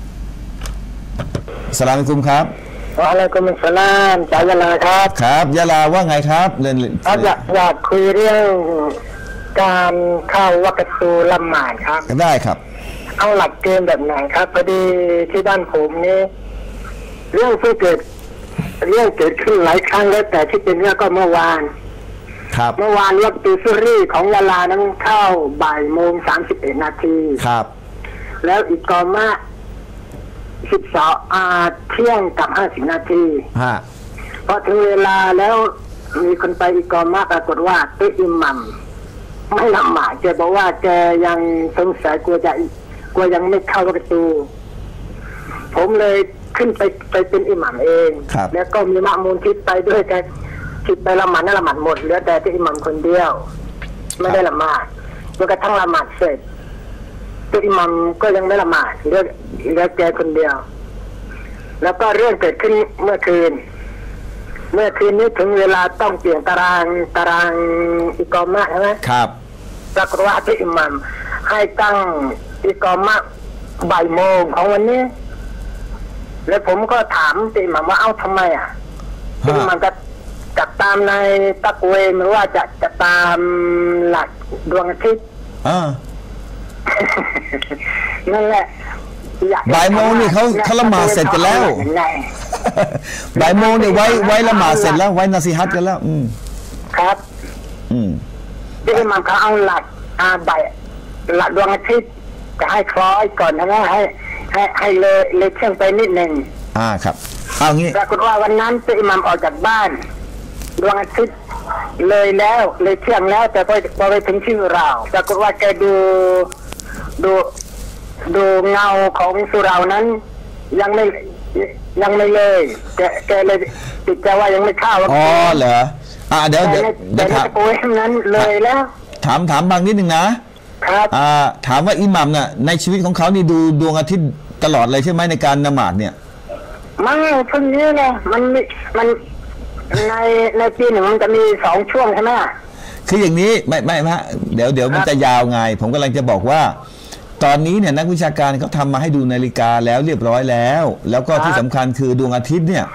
สลามอะลัยกุมครับอะลัยกุมอัสสลามจากยะลาครับครับยะลาว่าไงครับเรื่องอยากอยากคุยเรื่องการเข้าวักตูละหมาดครับได้ครับเอาหลักเกณฑ์แบบไหนครับพอดีที่บ้านผมนี่เรื่องที่เกิดเรื่องเกิดขึ้นหลายครั้งแล้วแต่ที่เป็นเรื่องก็เมื่อวานครับเมื่อวานวักตูซุรีของยะลานั้นเข้าบ่ายโมงสามสิบเอ็ดนาทีครับแล้วอีกกอมาสิบสองอาเที่ยงกับห้าสิบนาทีฮะพอถึงเวลาแล้วมีคนไปอีกกอมาปรากฏว่าตัวอิหมัมไม่ละหมาดแกบอกว่าแกยังสงสัยกลัวจะกลัวยังไม่เข้าประตูผมเลยขึ้นไปไปเป็นอิหมัมเองแล้วก็มีมะมูลทิศไปด้วยกันทิศไปละหมาดนั่นละหมาดหมดเหลือแต่ตัวอิหมัมคนเดียวไม่ได้ละหมาดจนกระทั่งละหมาดเสร็จตัวอิหมัมก็ยังไม่ละหมาดเหลือเหลือแกคนเดียวแล้วก็เรื่องเกิดขึ้นเมื่อคืนเมื่อคืนนี้ถึงเวลาต้องเปลี่ยนตารางตารางอิกอมะใช่ไหมครับปรากฏว่าที่อิหมัมให้ตั้งอิกอมะบ่ายโมงของวันนี้แล้วผมก็ถามที่อิหมัมว่าเอ้าทำไมอ่ะที่อิหมัมจะจัดตามในตักเวหรือว่าจะจะตามหลักดวงอาทิตย์อ่านั่นแหละบ่ายโมงนี่เขาเขาละหมาดเสร็จกันแล้วบ่ายโมงเนี่ยไว้ไว้ละหมาดเสร็จแล้วไว้นาซีฮัตกันแล้วอืมครับอืมที่มันเขาเอาหลักอาบ่ายหลักดวงอาทิตย์จะให้คล้อยก่อนนะให้ให้ให้เลยเลยเที่ยงไปนิดหนึ่งอ่าครับเอางี้ปรากฏว่าวันนั้นที่อิหมัมออกจากบ้านดวงอาทิตย์เลยแล้วเลยเที่ยงแล้วแต่พอพอไปถึงที่เราปรากฏว่าแกดูดูดูเงาของสุรานั้นยังไม่ยังไม่เลยแกแกเลยติดใจว่ายังไม่เข้าอ๋อเหรออ่าเดี๋ยวเดี๋ยวเดี๋ยวถามโอ้ยนั้นเลยแล้วถามถามบางนิดหนึ่งนะครับอ่าถามว่าอิหมัมน่ะในชีวิตของเขานี่ดูดวงอาทิตย์ตลอดเลยใช่ไหมในการนมาดเนี่ยไม่เพิ่งนี้นะมันมันในในปีหนึ่งมันจะมีสองช่วงใช่ไหมคืออย่างนี้ไม่ไม่ฮะเดี๋ยวเดี๋ยวมันจะยาวไงผมกำลังจะบอกว่าตอนนี้เนี่ยนักวิชาการเขาทำมาให้ดูนาฬิกาแล้วเรียบร้อยแล้วแล้วก็ที่สำคัญคือดวงอาทิตย์เนี่ย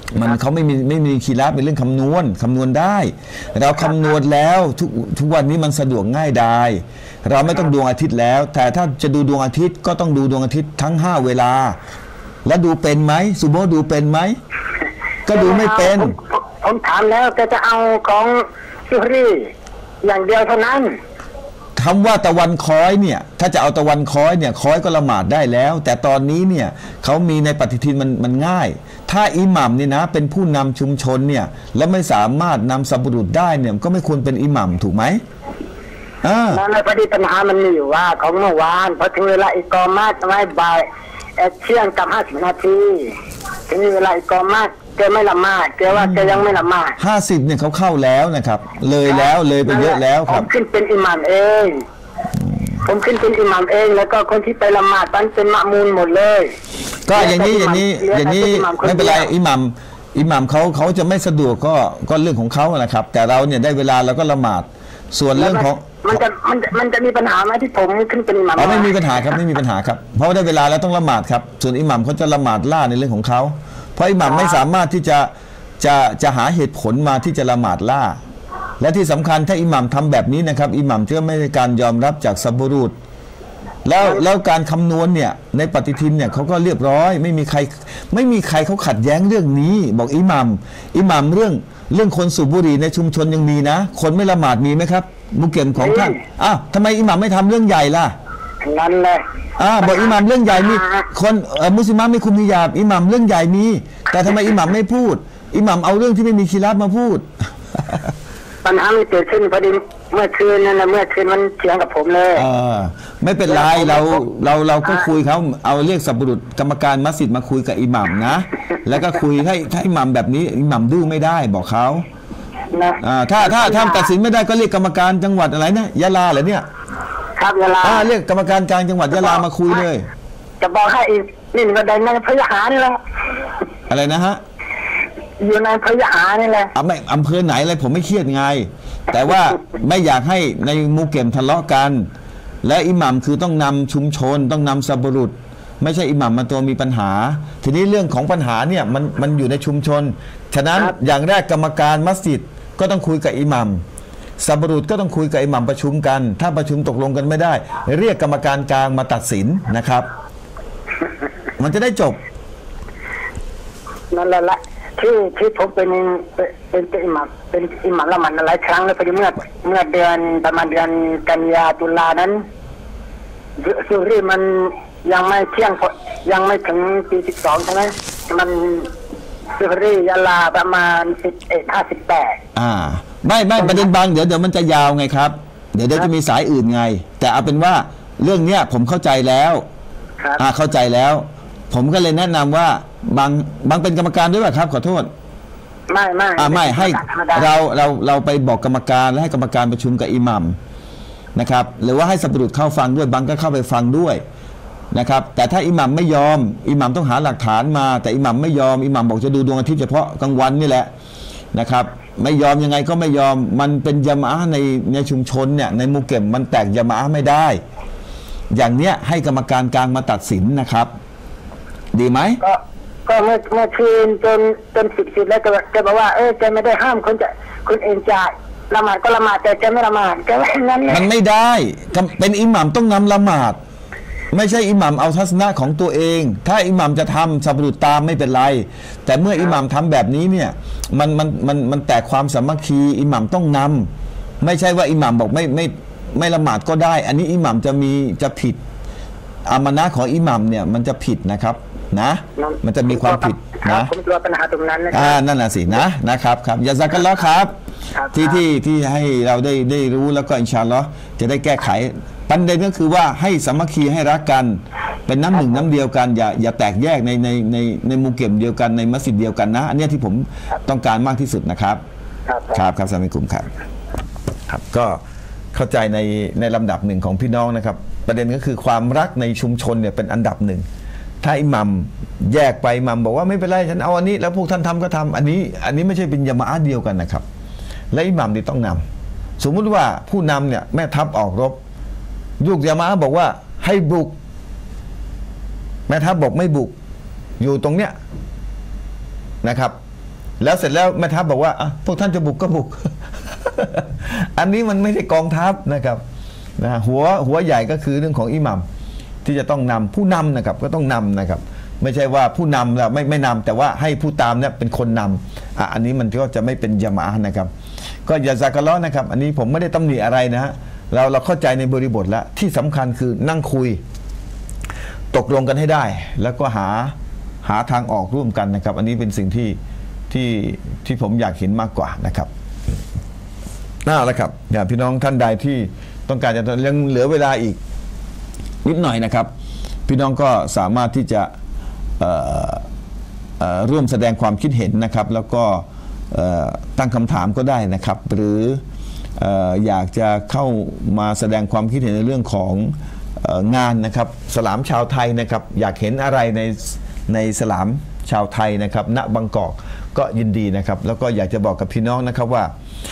มันเขาไม่มีไม่มีคีราเป็นเรื่องคำนวณคำนวณได้เราคำนวณแล้วทุกทุกวันนี้มันสะดวกง่ายดายเราไม่ต้องดวงอาทิตย์แล้วแต่ถ้าจะดูดวงอาทิตย์ก็ต้องดูดวงอาทิตย์ทั้งห้าเวลาแล้วดูเป็นไหมสุโบดูเป็นไหมก็ดูไม่เป็นผมถามแล้วแกจะเอาของสุรีอย่างเดียวเท่านั้นคำว่าตะวันคอยเนี่ยถ้าจะเอาตะวันคอยเนี่ยคอยก็ละหมาดได้แล้วแต่ตอนนี้เนี่ยเขามีในปฏิทินมันมันง่ายถ้าอิหมัมเนี่ยนะเป็นผู้นำชุมชนเนี่ยแล้วไม่สามารถนำสับุรุษได้เนี่ยก็ไม่ควรเป็นอิหมัมถูกไหมอ่าในพอดีปัญหามันมีอยู่ว่าของเมื่อวานพอถึงเวลาอิกอมาจะไม่บ่ายเที่ยงกับห้าสิบนาทีถึงเวลาอิกอมาแกไม่ละหมาดแกว่าแกยังไม่ละหมาดห้าสิบเนี่ยเขาเข้าแล้วนะครับเลยแล้วเลยไปเยอะแล้วครับผมขึ้นเป็นอิหม่ามเองผมขึ้นเป็นอิหม่ามเองแล้วก็คนที่ไปละหมาดนั้นเป็นมะมูลหมดเลยก็อย่างนี้อย่างนี้อย่างนี้ไม่เป็นไรอิหม่ามอิหม่ามเขาเขาจะไม่สะดวกก็ก็เรื่องของเขาแหละครับแต่เราเนี่ยได้เวลาเราก็ละหมาดส่วนเรื่องของมันจะมันมันจะมีปัญหาไหมที่ผมขึ้นเป็นอิหม่ามอ๋อไม่มีปัญหาครับไม่มีปัญหาครับเพราะได้เวลาแล้วต้องละหมาดครับส่วนอิหม่ามเขาจะละหมาดล่าในเรื่องของเขาเพราะอิหม่ามไม่สามารถที่จะจะจะหาเหตุผลมาที่จะละหมาดล่าและที่สำคัญถ้าอิหม่ามทำแบบนี้นะครับอิหม่ามจะไม่ได้การยอมรับจากสับุรุษแล้วแล้วการคำนวณเนี่ยในปฏิทินเนี่ยเขาก็เรียบร้อยไม่มีใครไม่มีใครเขาขัดแย้งเรื่องนี้บอกอิหม่ามอิหม่ามเรื่องเรื่องคนสูบบุหรี่ในชุมชนยังมีนะคนไม่ละหมาดมีไหมครับมุกเก็มของท่านอ้าวทำไมอิหม่ามไม่ทำเรื่องใหญ่ล่ะนั่นเลยอ่าบอกอิหม่ามเรื่องใหญ่มีคนมุสลิมไม่คุมนิยาบอิหม่ามเรื่องใหญ่มีแต่ทำไมอิหม่ามไม่พูดอิหม่ามเอาเรื่องที่ไม่มีคีราฟมาพูดปัญหาไม่เกิดขึ้นพอดีเมื่อคืนนั่นนะเมื่อคืนมันเถียงกับผมเลยเออไม่เป็นไรเราเราเราก็คุยเขาเอาเรียกสับบุรุษกรรมการมัสยิดมาคุยกับอิหม่ามนะแล้วก็คุยให้ให้อิหม่ามแบบนี้อิหม่ามดื้อไม่ได้บอกเขาอ่าถ้าถ้าถ้าตัดสินไม่ได้ก็เรียกกรรมการจังหวัดอะไรนะยะลาเหรอเนี่ยครับยะลาอ่าเรียกกรรมการกลางจังหวัดยะลามาคุยเลยจะบอกให้อีกนี่มันในในพยาหานี่แหละอะไรนะฮะอยู่ในพยาหานี่แหละอ่ะไม่อำเภอไหนอะไรผมไม่เครียดไงแต่ว่าไม่อยากให้ในมุกเก็มทะเลาะกันและอิหมัมคือต้องนำชุมชนต้องนำสับรุษไม่ใช่อิหมัมมาตัวมีปัญหาทีนี้เรื่องของปัญหาเนี่ยมันมันอยู่ในชุมชนฉะนั้นอย่างแรกกรรมการมัสยิดก็ต้องคุยกับอิหมัมสับรุษก็ต้องคุยกับอิหมัมประชุมกันถ้าประชุมตกลงกันไม่ได้เรียกกรรมการกลางมาตัดสินนะครับมันจะได้จบนั่นแหละที่ที่ผมเป็นเป็นเป็นอิหมัมเป็นอิหมัมละหมาดหลายครั้งแล้วพอดีเมื่อเมื่อเดือนประมาณเดือนกันยาตุลานั้นสุรีมันยังไม่เที่ยงยังไม่ถึงปีสิบสองใช่ไหมมันสุรียะลาประมาณสิบเอ็ดห้าสิบแปดอ่าไม่ไม่ประเด็นบางเดี๋ยวเดี๋ยวมันจะยาวไงครับเดี๋ยวเดี๋ยวจะมีสายอื่นไงแต่เอาเป็นว่าเรื่องเนี้ยผมเข้าใจแล้วอ่าเข้าใจแล้วผมก็เลยแนะนำว่าบางบางเป็นกรรมการด้วยป่ะครับขอโทษไม่ไม่อ่าไม่ให้เราเราเราไปบอกกรรมการและให้กรรมการประชุมกับอิหมัมนะครับหรือว่าให้สับรุษเข้าฟังด้วยบางก็เข้าไปฟังด้วยนะครับแต่ถ้าอิหมัมไม่ยอมอิหมัมต้องหาหลักฐานมาแต่อิหมัมไม่ยอมอิหมัมบอกจะดูดวงอาทิตย์เฉพาะกลางวันนี่แหละนะครับไม่ยอมยังไงก็ไม่ยอมมันเป็นยะมาอะห์ในในชุมชนเนี่ยในมุกเก็มมันแตกยะมาอะห์ไม่ได้อย่างเนี้ยให้กรรมการกลางมาตัดสินนะครับดีไหมก็ก็เมื่อเมื่อคืนจนจนสิบสิบแล้วจะจะบอกว่าเออจะไม่ได้ห้ามคนจะคนเองจะละหมาดก็ละหมาดแต่จะไม่ละหมาดก็นั้นมันไม่ได้เป็นอิหมัมต้องนำละหมาดไม่ใช่อิหมัมเอาทัศนะของตัวเองถ้าอิหมัมจะทำสับรุษตามไม่เป็นไรแต่เมื่ออิหมัมทำแบบนี้เนี่ยมันมันมันมันแตกความสามัคคีอิหมัมต้องนำไม่ใช่ว่าอิหมัมบอกไม่ไม่ไม่ละหมาดก็ได้อันนี้อิหมัมจะมีจะผิดอามานะห์ของอิหมัมเนี่ยมันจะผิดนะครับนะมันจะมีความผิดนะผมกลัวปัญหาตรงนั้นนะอ่านั่นแหละสินะนะครับครับยาซักกัลลอฮ์ครับที่ที่ที่ให้เราได้ได้รู้แล้วก็อินชาอัลลอฮ์จะได้แก้ไขประเด็นก็คือว่าให้สามัคคีให้รักกันเป็นน้ำหนึ่งน้ำเดียวกันอย่าอย่าแตกแยกในในในในมุกเก็มเดียวกันในมัสยิดเดียวกันนะอันนี้ที่ผมต้องการมากที่สุดนะครับครับครับสามีกลุ่มครับครับก็เข้าใจในในลำดับหนึ่งของพี่น้องนะครับประเด็นก็คือความรักในชุมชนเนี่ยเป็นอันดับหนึ่งถ้าอิหมัมแยกไปอิหมัมบอกว่าไม่เป็นไรฉันเอาอันนี้แล้วพวกท่านทำก็ทำอันนี้อันนี้ไม่ใช่เป็นยะมาอะห์เดียวกันนะครับและอิหมัมนี่ต้องนำสมมุติว่าผู้นำเนี่ยแม่ทัพออกรบยุคยะมาอะห์บอกว่าให้บุกแม่ทัพบอกไม่บุกอยู่ตรงเนี้ยนะครับแล้วเสร็จแล้วแม่ทัพบอกว่าพวกท่านจะบุกก็บุก อันนี้มันไม่ใช่กองทัพนะครับนะหัวหัวใหญ่ก็คือเรื่องของอิหมัมที่จะต้องนำผู้นำนะครับก็ต้องนำนะครับไม่ใช่ว่าผู้นำแล้วไม่ไม่นำแต่ว่าให้ผู้ตามเนี่ยเป็นคนนำอ่ะอันนี้มันก็จะไม่เป็นญะมาอะห์นะครับก็อย่าซากะเลาะนะครับอันนี้ผมไม่ได้ตำหนิอะไรนะฮะเราเราเข้าใจในบริบทแล้วที่สำคัญคือนั่งคุยตกลงกันให้ได้แล้วก็หาหาทางออกร่วมกันนะครับอันนี้เป็นสิ่งที่ที่ที่ผมอยากเห็นมากกว่านะครับน่าแล้วครับอย่าพี่น้องท่านใดที่ต้องการจะยังเหลือเวลาอีกนิดหน่อยนะครับพี่น้องก็สามารถที่จะร่วมแสดงความคิดเห็นนะครับแล้วก็ตั้งคำถามก็ได้นะครับหรืออยากจะเข้ามาแสดงความคิดเห็นในเรื่องของงานนะครับสลามชาวไทยนะครับอยากเห็นอะไรในในสลามชาวไทยนะครับณบางกอกก็ยินดีนะครับแล้วก็อยากจะบอกกับพี่น้องนะครับว่า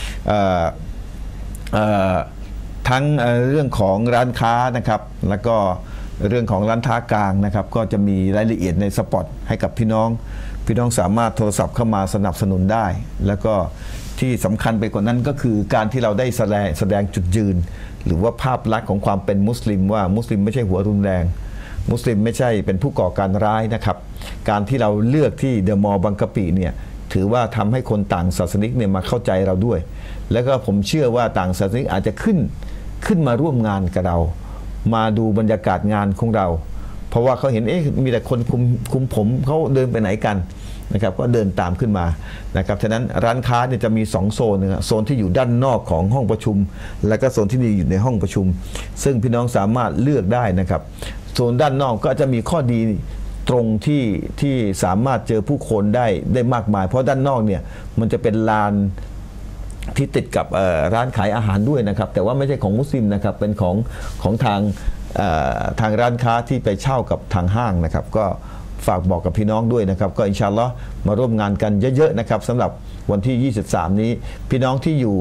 ทั้งเรื่องของร้านค้านะครับแล้วก็เรื่องของร้านค้ากลางนะครับก็จะมีรายละเอียดในสปอตให้กับพี่น้องพี่น้องสามารถโทรศัพท์เข้ามาสนับสนุนได้แล้วก็ที่สำคัญไปกว่านั้นก็คือการที่เราได้แสดงแสดงจุดยืนหรือว่าภาพลักษณ์ของความเป็นมุสลิมว่ามุสลิมไม่ใช่หัวรุนแรงมุสลิมไม่ใช่เป็นผู้ก่อการร้ายนะครับการที่เราเลือกที่เดอะมอลล์บางกะปิเนี่ยถือว่าทำให้คนต่างศาสนิกเนี่ยมาเข้าใจเราด้วยแล้วก็ผมเชื่อว่าต่างศาสนิกอาจจะขึ้นขึ้นมาร่วมงานกับเรามาดูบรรยากาศงานของเราเพราะว่าเขาเห็นเอ๊ะมีแต่คนคุมคุมผมเขาเดินไปไหนกันนะครับก็เดินตามขึ้นมานะครับฉะนั้นร้านค้าเนี่ยจะมีสองโซนนะโซนที่อยู่ด้านนอกของห้องประชุมและก็โซนที่อยู่ในห้องประชุมซึ่งพี่น้องสามารถเลือกได้นะครับโซนด้านนอกก็จะมีข้อดีตรงที่ที่สามารถเจอผู้คนได้ได้มากมายเพราะด้านนอกเนี่ยมันจะเป็นลานที่ติดกับร้านขายอาหารด้วยนะครับแต่ว่าไม่ใช่ของมุสลิมนะครับเป็นของของทางทางร้านค้าที่ไปเช่ากับทางห้างนะครับก็ฝากบอกกับพี่น้องด้วยนะครับก็อินชาอัลลอฮ์มาร่วมงานกันเยอะๆนะครับสำหรับวันที่ยี่สิบสามนี้พี่น้องที่อยู่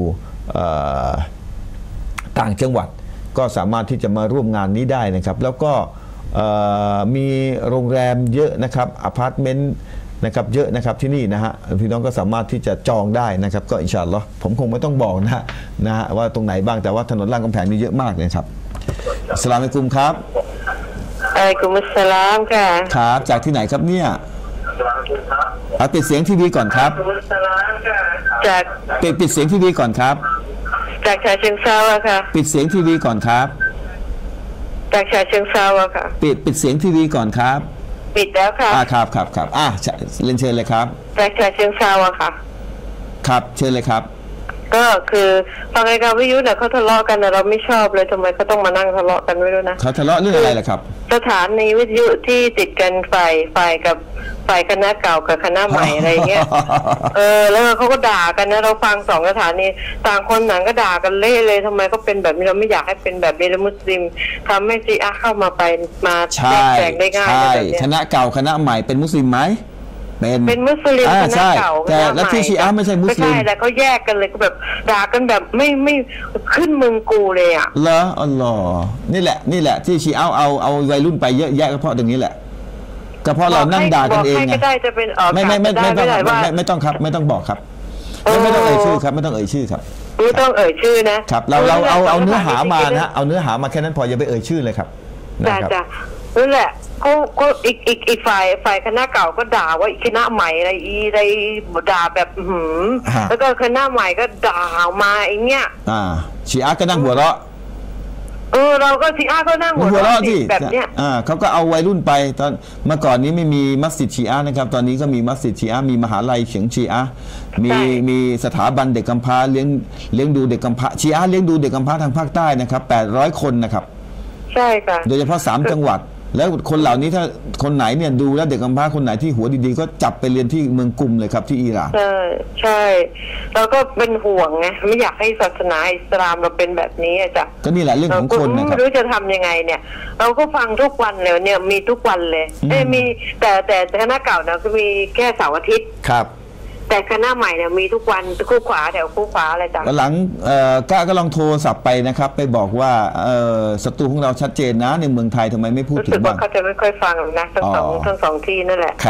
ต่างจังหวัดก็สามารถที่จะมาร่วมงานนี้ได้นะครับแล้วก็มีโรงแรมเยอะนะครับอพาร์ตเมนต์นะครับเยอะนะครับที่นี่นะฮะพี่น้องก็สามารถที่จะจองได้นะครับก็อินชาอัลลอฮ์ผมคงไม่ต้องบอกนะฮะนะฮะว่าตรงไหนบ้างแต่ว่าถนนรามคำแหงนี่เยอะมากเลยครับอัสสลามุอะลัยกุมครับอะลัยกุมุสสลามค่ะครับจากที่ไหนครับเนี่ยเอาปิดเสียงทีวีก่อนครับจากปิดปิดเสียงทีวีก่อนครับจากฉะเชิงเทราอะค่ะปิดเสียงทีวีก่อนครับจากฉะเชิงเทราอะค่ะปิดปิดเสียงทีวีก่อนครับปิดแล้วค่ะอ่าครับครับครับอ่าเรียนเชิญเลยครับจากฉะเชิงเทราอะค่ะครับเชิญเลยครับก็คือฟังรายการวิทยุเนี่ยเขาทะเลาะกันเราไม่ชอบเลยทำไมเขาต้องมานั่งทะเลาะกันไม่รู้นะเขาทะเลาะเรื่องอะไรล่ะครับสถานีวิทยุที่ติดกันฝ่ายฝ่ายกับฝ่ายคณะเก่ากับคณะใหม่อะไรเงี้ยเออแล้วเขาก็ด่ากันนะเราฟังสองสถานีต่างคนต่างก็ด่ากันเละเลยทำไมก็เป็นแบบนี้เราไม่อยากให้เป็นแบบนี้แล้วมุสลิมทำให้ชีอะห์เข้ามาไปมาแทรกแซงได้ง่ายใช่คณะเก่าคณะใหม่เป็นมุสลิมไหมเป็นเป็นมุสลิมคณะเก่าแต่แล้วที่ชีอะห์ไม่ใช่มุสลิมไม่ใช่แต่เขาแยกกันเลยก็แบบด่ากันแบบไม่ไม่ขึ้นมึงกูเลยอ่ะเหรออัลลอฮ์นี่แหละนี่แหละที่ชีอะห์เอาเอาวัยรุ่นไปเยอะแยะก็เพราะตรงนี้แหละก็เพราะเรานั่งด่ากันเองไงไม่ไม่ไม่ไม่ต้องไม่ไม่ต้องครับไม่ต้องบอกครับไม่ต้องเอ่ยชื่อครับไม่ต้องเอ่ยชื่อครับไม่ต้องเอ่ยชื่อนะครับเราเราเอาเอาเนื้อหามานะเอาเนื้อหามาแค่นั้นพออย่าไปเอ่ยชื่อเลยครับจ้าจ้านั่นแหละก็ก็อีกอีกอีกฝ่ายฝ่ายคณะเก่าก็ด่าว่าอีกคณะใหม่อะไรอีอะไรด่าแบบหืมแล้วก็คณะใหม่ก็ด่ามาไอ้เนี้ยอ่าชีอะห์ก็นั่งหัวเราะเออเราก็ชีอะห์ก็นั่งหัวเราะแบบเนี้ยอ่าเขาก็เอาวัยรุ่นไปตอนเมื่อก่อนนี้ไม่มีมัสยิดชีอะห์นะครับตอนนี้ก็มีมัสยิดชีอะห์มีมหาลัยเฉียงชีอะห์มีมีสถาบันเด็กกำพร้าเลี้ยงเลี้ยงดูเด็กกำพร้าชีอะห์เลี้ยงดูเด็กกำพร้าทางภาคใต้นะครับแปดร้อยคนนะครับใช่ค่ะโดยเฉพาะสามจังหวัดแล้วคนเหล่านี้ถ้าคนไหนเนี่ยดูแล้วเด็กกำพร้าคนไหนที่หัวดีๆก็จับไปเรียนที่เมืองกุมเลยครับที่อิหร่านใช่ใช่แล้วก็เป็นห่วงไงไม่อยากให้ศาสนาอิสลามเราเป็นแบบนี้จ้ะก็นี่แหละเรื่องของคนนะครับไม่รู้จะทำยังไงเนี่ยเราก็ฟังทุกวันเลยเนี่ยมีทุกวันเลยเอ้มีแต่แต่คณะเก่าเนี่ยก็มีแค่เสาร์อาทิตย์ครับแต่คณะใหม่เนี่ยมีทุกวันคู่ขวาแถวคู่ขวาอะไรจ้ะหลังก้าก็ลองโทรศัพท์ไปนะครับไปบอกว่าศัตรูของเราชัดเจนนะในเมืองไทยทำไมไม่พูดถึงบ้างเขาจะไม่ค่อยฟังนะทั้งสองทั้งสองที่นั่นแหละครับ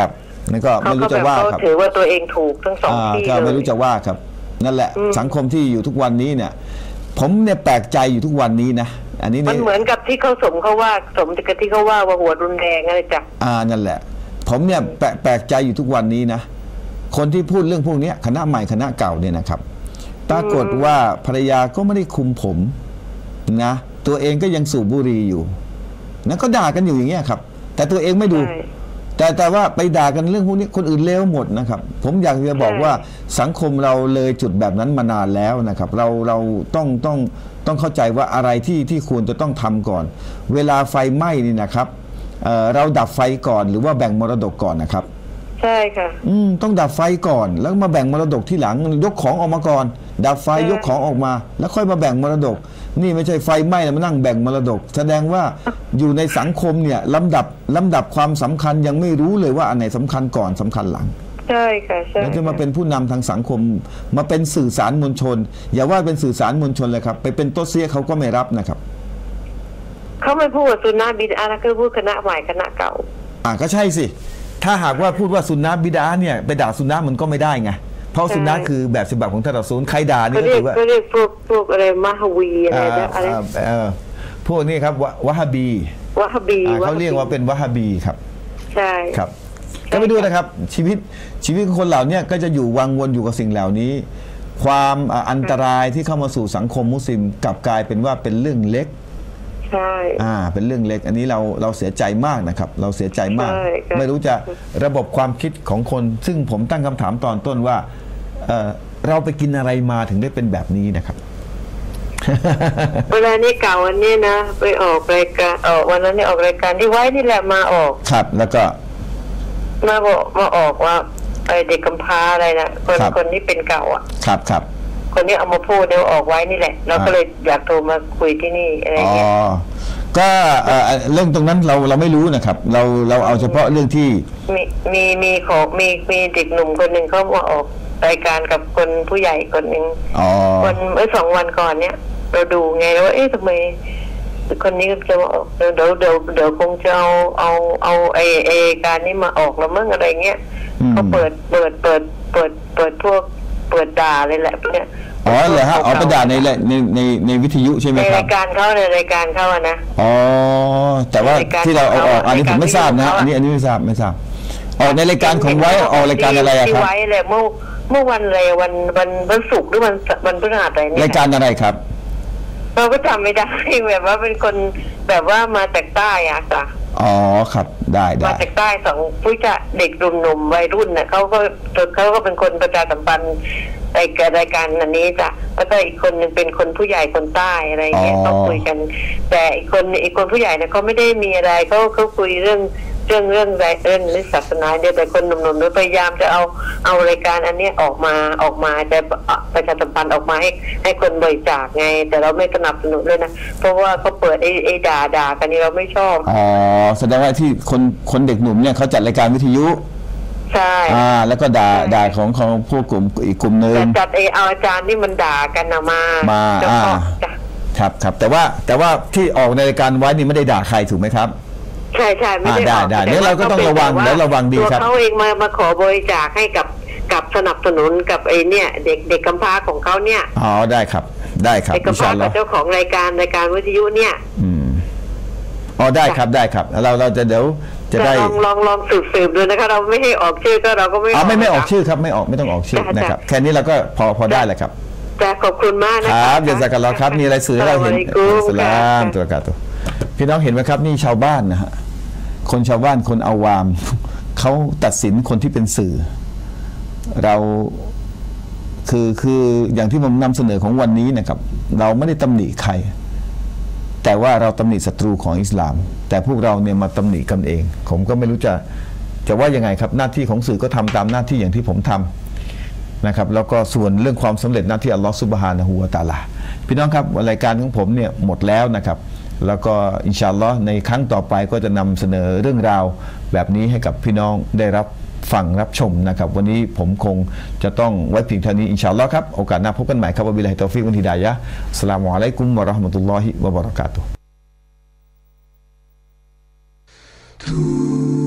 นั่นก็ไม่รู้จะว่าครับถือว่าตัวเองถูกทั้งสองที่เลยก็ไม่รู้จะว่าครับนั่นแหละสังคมที่อยู่ทุกวันนี้เนี่ยผมเนี่ยแปลกใจอยู่ทุกวันนี้นะอันนี้มันเหมือนกับที่เขาสมเขาว่าสมกับที่เขาว่าว่าหัวรุนแรงอะไรจ้ะอ่านั่นแหละผมเนี่ยแปลกใจอยู่ทุกวันนี้นะคนที่พูดเรื่องพวกนี้คณะใหม่คณะเก่าเนี่ยนะครับปรากฏว่าภรรยาก็ไม่ได้คุมผมนะตัวเองก็ยังสูบบุหรี่อยู่นั่นก็ด่ากันอยู่อย่างเงี้ยครับแต่ตัวเองไม่ดูแต่แต่ว่าไปด่ากันเรื่องพวกนี้คนอื่นเลวหมดนะครับผมอยากจะบอกว่าสังคมเราเลยจุดแบบนั้นมานานแล้วนะครับเราเราต้องต้องต้องเข้าใจว่าอะไรที่ที่ควรจะต้องทำก่อน เวลาไฟไหม้นี่นะครับ เอ่อ เราดับไฟก่อนหรือว่าแบ่งมรดกก่อนนะครับใช่ค่ะอืมต้องดับไฟก่อนแล้วมาแบ่งมรดกที่หลังยกของออกมาก่อนดับไฟยกของออกมาแล้วค่อยมาแบ่งมรดกนี่ไม่ใช่ไฟไหม้แล้วมานั่งแบ่งมรดกแสดงว่าอยู่ในสังคมเนี่ยลำดับลำดับความสำคัญยังไม่รู้เลยว่าอันไหนสำคัญก่อนสำคัญหลังใช่ค่ะใช่แล้วจะมาเป็นผู้นำทางสังคมมาเป็นสื่อสารมวลชนอย่าว่าเป็นสื่อสารมวลชนเลยครับไปเป็นโต๊ะเสียเขาก็ไม่รับนะครับเขาไม่พูดสุนนะบิดาแล้วก็พูดคณะใหม่คณะเก่าอ่าก็ใช่สิถ้าหากว่าพูดว่าสุนนะบิดาเนี่ยไปด่าสุนนะมันก็ไม่ได้ไงเพราะสุนนะคือแบบฉบับของท่านอัสซูลใครด่านี่ก็ถือว่าก็เรียกพวกพวกอะไรมหาวีอะไรนะอะไรพวกนี้ครับวะฮาบีวะฮาบีเขาเรียกว่าเป็นวะฮาบีครับใช่ครับก็ไปดูนะครับชีวิตชีวิตของคนเหล่านี้ก็จะอยู่วังวนอยู่กับสิ่งเหล่านี้ความอันตรายที่เข้ามาสู่สังคมมุสลิมกลับกลายเป็นว่าเป็นเรื่องเล็กใช่อ่าเป็นเรื่องเล็กอันนี้เราเราเสียใจมากนะครับเราเสียใจมากไม่รู้จะระบบความคิดของคนซึ่งผมตั้งคำถามตอนต้นว่าเอ่อเราไปกินอะไรมาถึงได้เป็นแบบนี้นะครับเวลานี้เก่าวันนี้นะไปออกรายการออกวันนั้นนี่ออกรายการที่ไว้นี่แหละมาออกครับแล้วก็มาบอกมาออกว่าไอเด็กกำพร้าอะไรนะคนคนนี้เป็นเก่าอ่ะครับครับคนนี้เอามาพูดเดี๋ยวออกไว้นี่แหละเราก็เลยอยากโทรมาคุยที่นี่อะไรเงี้ยอ๋อก็เรื่องตรงนั้นเราเราไม่รู้นะครับเราเราเอาเฉพาะเรื่องที่มีมีมีของมีมีเด็กหนุ่มคนหนึ่งเขามาออกรายการกับคนผู้ใหญ่คนหนึ่งวันเมื่อสองวันก่อนเนี้ยเราดูไงว่าเอ๊ะทำไมคนนี้จะมาออกเดี๋ยวเดี๋ยวเดี๋ยวคงจะเอาเอาเอาไอไอการนี้มาออกแล้วมั่งอะไรเงี้ยเขาเปิดเปิดเปิดเปิดเปิดพวกเปิดด่าเลยแหละพวกเนี้ยอ๋อเหรอฮะอ๋อประดาในในในในวิทยุใช่ไหมครับในรายการเขาในรายการเขาอะนะอ๋อแต่ว่าที่เราเอาออกอันนี้ผมไม่ทราบนะอันนี้อันนี้ไม่ทราบไม่ทราบออกในรายการของไว้ออกรายการอะไรครับที่ไว้เลยเมื่อเมื่อวันอะไรวันวันวันศุกร์หรือวันวันพฤหัสอะไรนี่รายการอะไรครับเราก็จำไม่ได้แบบว่าเป็นคนแบบว่ามาจากใต้อะค่ะอ๋อครับได้ได้มาจากใต้สองผู้จะเด็กหนุ่มๆวัยรุ่นเนี่ยเขาก็เขาก็เป็นคนประชาสัมพันธ์ในรายการอันนี้จ้ะแล้วก็อีกคนนึงเป็นคนผู้ใหญ่คนใต้อะไรเงี้ยเขาคุยกันแต่อีกคนอีกคนผู้ใหญ่เนี่ยเขาไม่ได้มีอะไรเขาเขาคุยเรื่องเรื่องเรื่องเรื่องเรื่องศาสนาเดียวแต่คนหนุ่มๆเนี่ยพยายามจะเอาเอารายการอันนี้ออกมาออกมาจะประชาสัมพันธ์ออกมาให้ให้คนบริจาคไงแต่เราไม่สนับสนุนเลยนะเพราะว่าเขาเปิดไอ้ไอ้ด่าด่ากันนี่เราไม่ชอบอ๋อแสดงว่าที่คนคนเด็กหนุ่มเนี่ยเขาจัดรายการวิทยุใช่อ่าแล้วก็ด่าด่าของของพวกกลุ่มอีกกลุ่มนึงจัดไอ้เอาอาจารย์นี่มันด่ากันนะมามาอ่าครับครับแต่ว่าแต่ว่าที่ออกในรายการไว้นี่ไม่ได้ด่าใครถูกไหมครับใช่ใช่ไม่ได้ได้ได้เนี่ยเราก็ต้องระวังแล้วระวังดีครับเขาเองมามาขอบริจาคให้กับกับสนับสนุนกับไอ้เนี่ยเด็กเด็กกำพร้าของเขาเนี่ยอ๋อได้ครับได้ครับเด็กกำพร้ากับเจ้าของรายการรายการวิทยุเนี่ยอืมอ๋อได้ครับได้ครับเราเราจะเดี๋ยวจะได้ลองลองลองสืบสืบดูนะคะเราไม่ให้ออกชื่อก็เราก็ไม่อ๋อไม่ไม่ออกชื่อครับไม่ออกไม่ต้องออกชื่อนะครับแค่นี้เราก็พอพอได้แหละครับจะขอบคุณมากนะครับครับเดี๋ยวจะกันรอครับมีอะไรสื่อเราเห็นสลามตัวกาตัวพี่น้องเห็นไหมครับนี่ชาวบ้านนะฮะคนชาวบ้านคนอาวามเขาตัดสินคนที่เป็นสื่อเราคือคืออย่างที่ผมนำเสนอของวันนี้นะครับเราไม่ได้ตำหนิใครแต่ว่าเราตำหนิศัตรูของอิสลามแต่พวกเราเนี่ยมาตำหนิกันเองผมก็ไม่รู้จะจะว่ายังไงครับหน้าที่ของสื่อก็ทำตามหน้าที่อย่างที่ผมทำนะครับแล้วก็ส่วนเรื่องความสำเร็จหน้าที่อัลลอฮฺซุบฮานะฮูวะตะอาลาพี่น้องครับรายการของผมเนี่ยหมดแล้วนะครับแล้วก็อินชาอัลลอฮ์ในครั้งต่อไปก็จะนำเสนอเรื่องราวแบบนี้ให้กับพี่น้องได้รับฟังรับชมนะครับวันนี้ผมคงจะต้องไว้เพียงเท่านี้อินชาอัลลอฮ์ครับโอกาสหน้าพบกันใหม่ครับวะบิลลาฮิตอฟิกวัลฮิดายะฮ์อัสสลามุอะลัยกุมวะเราะห์มะตุลลอฮิวะบะเราะกาตุฮ์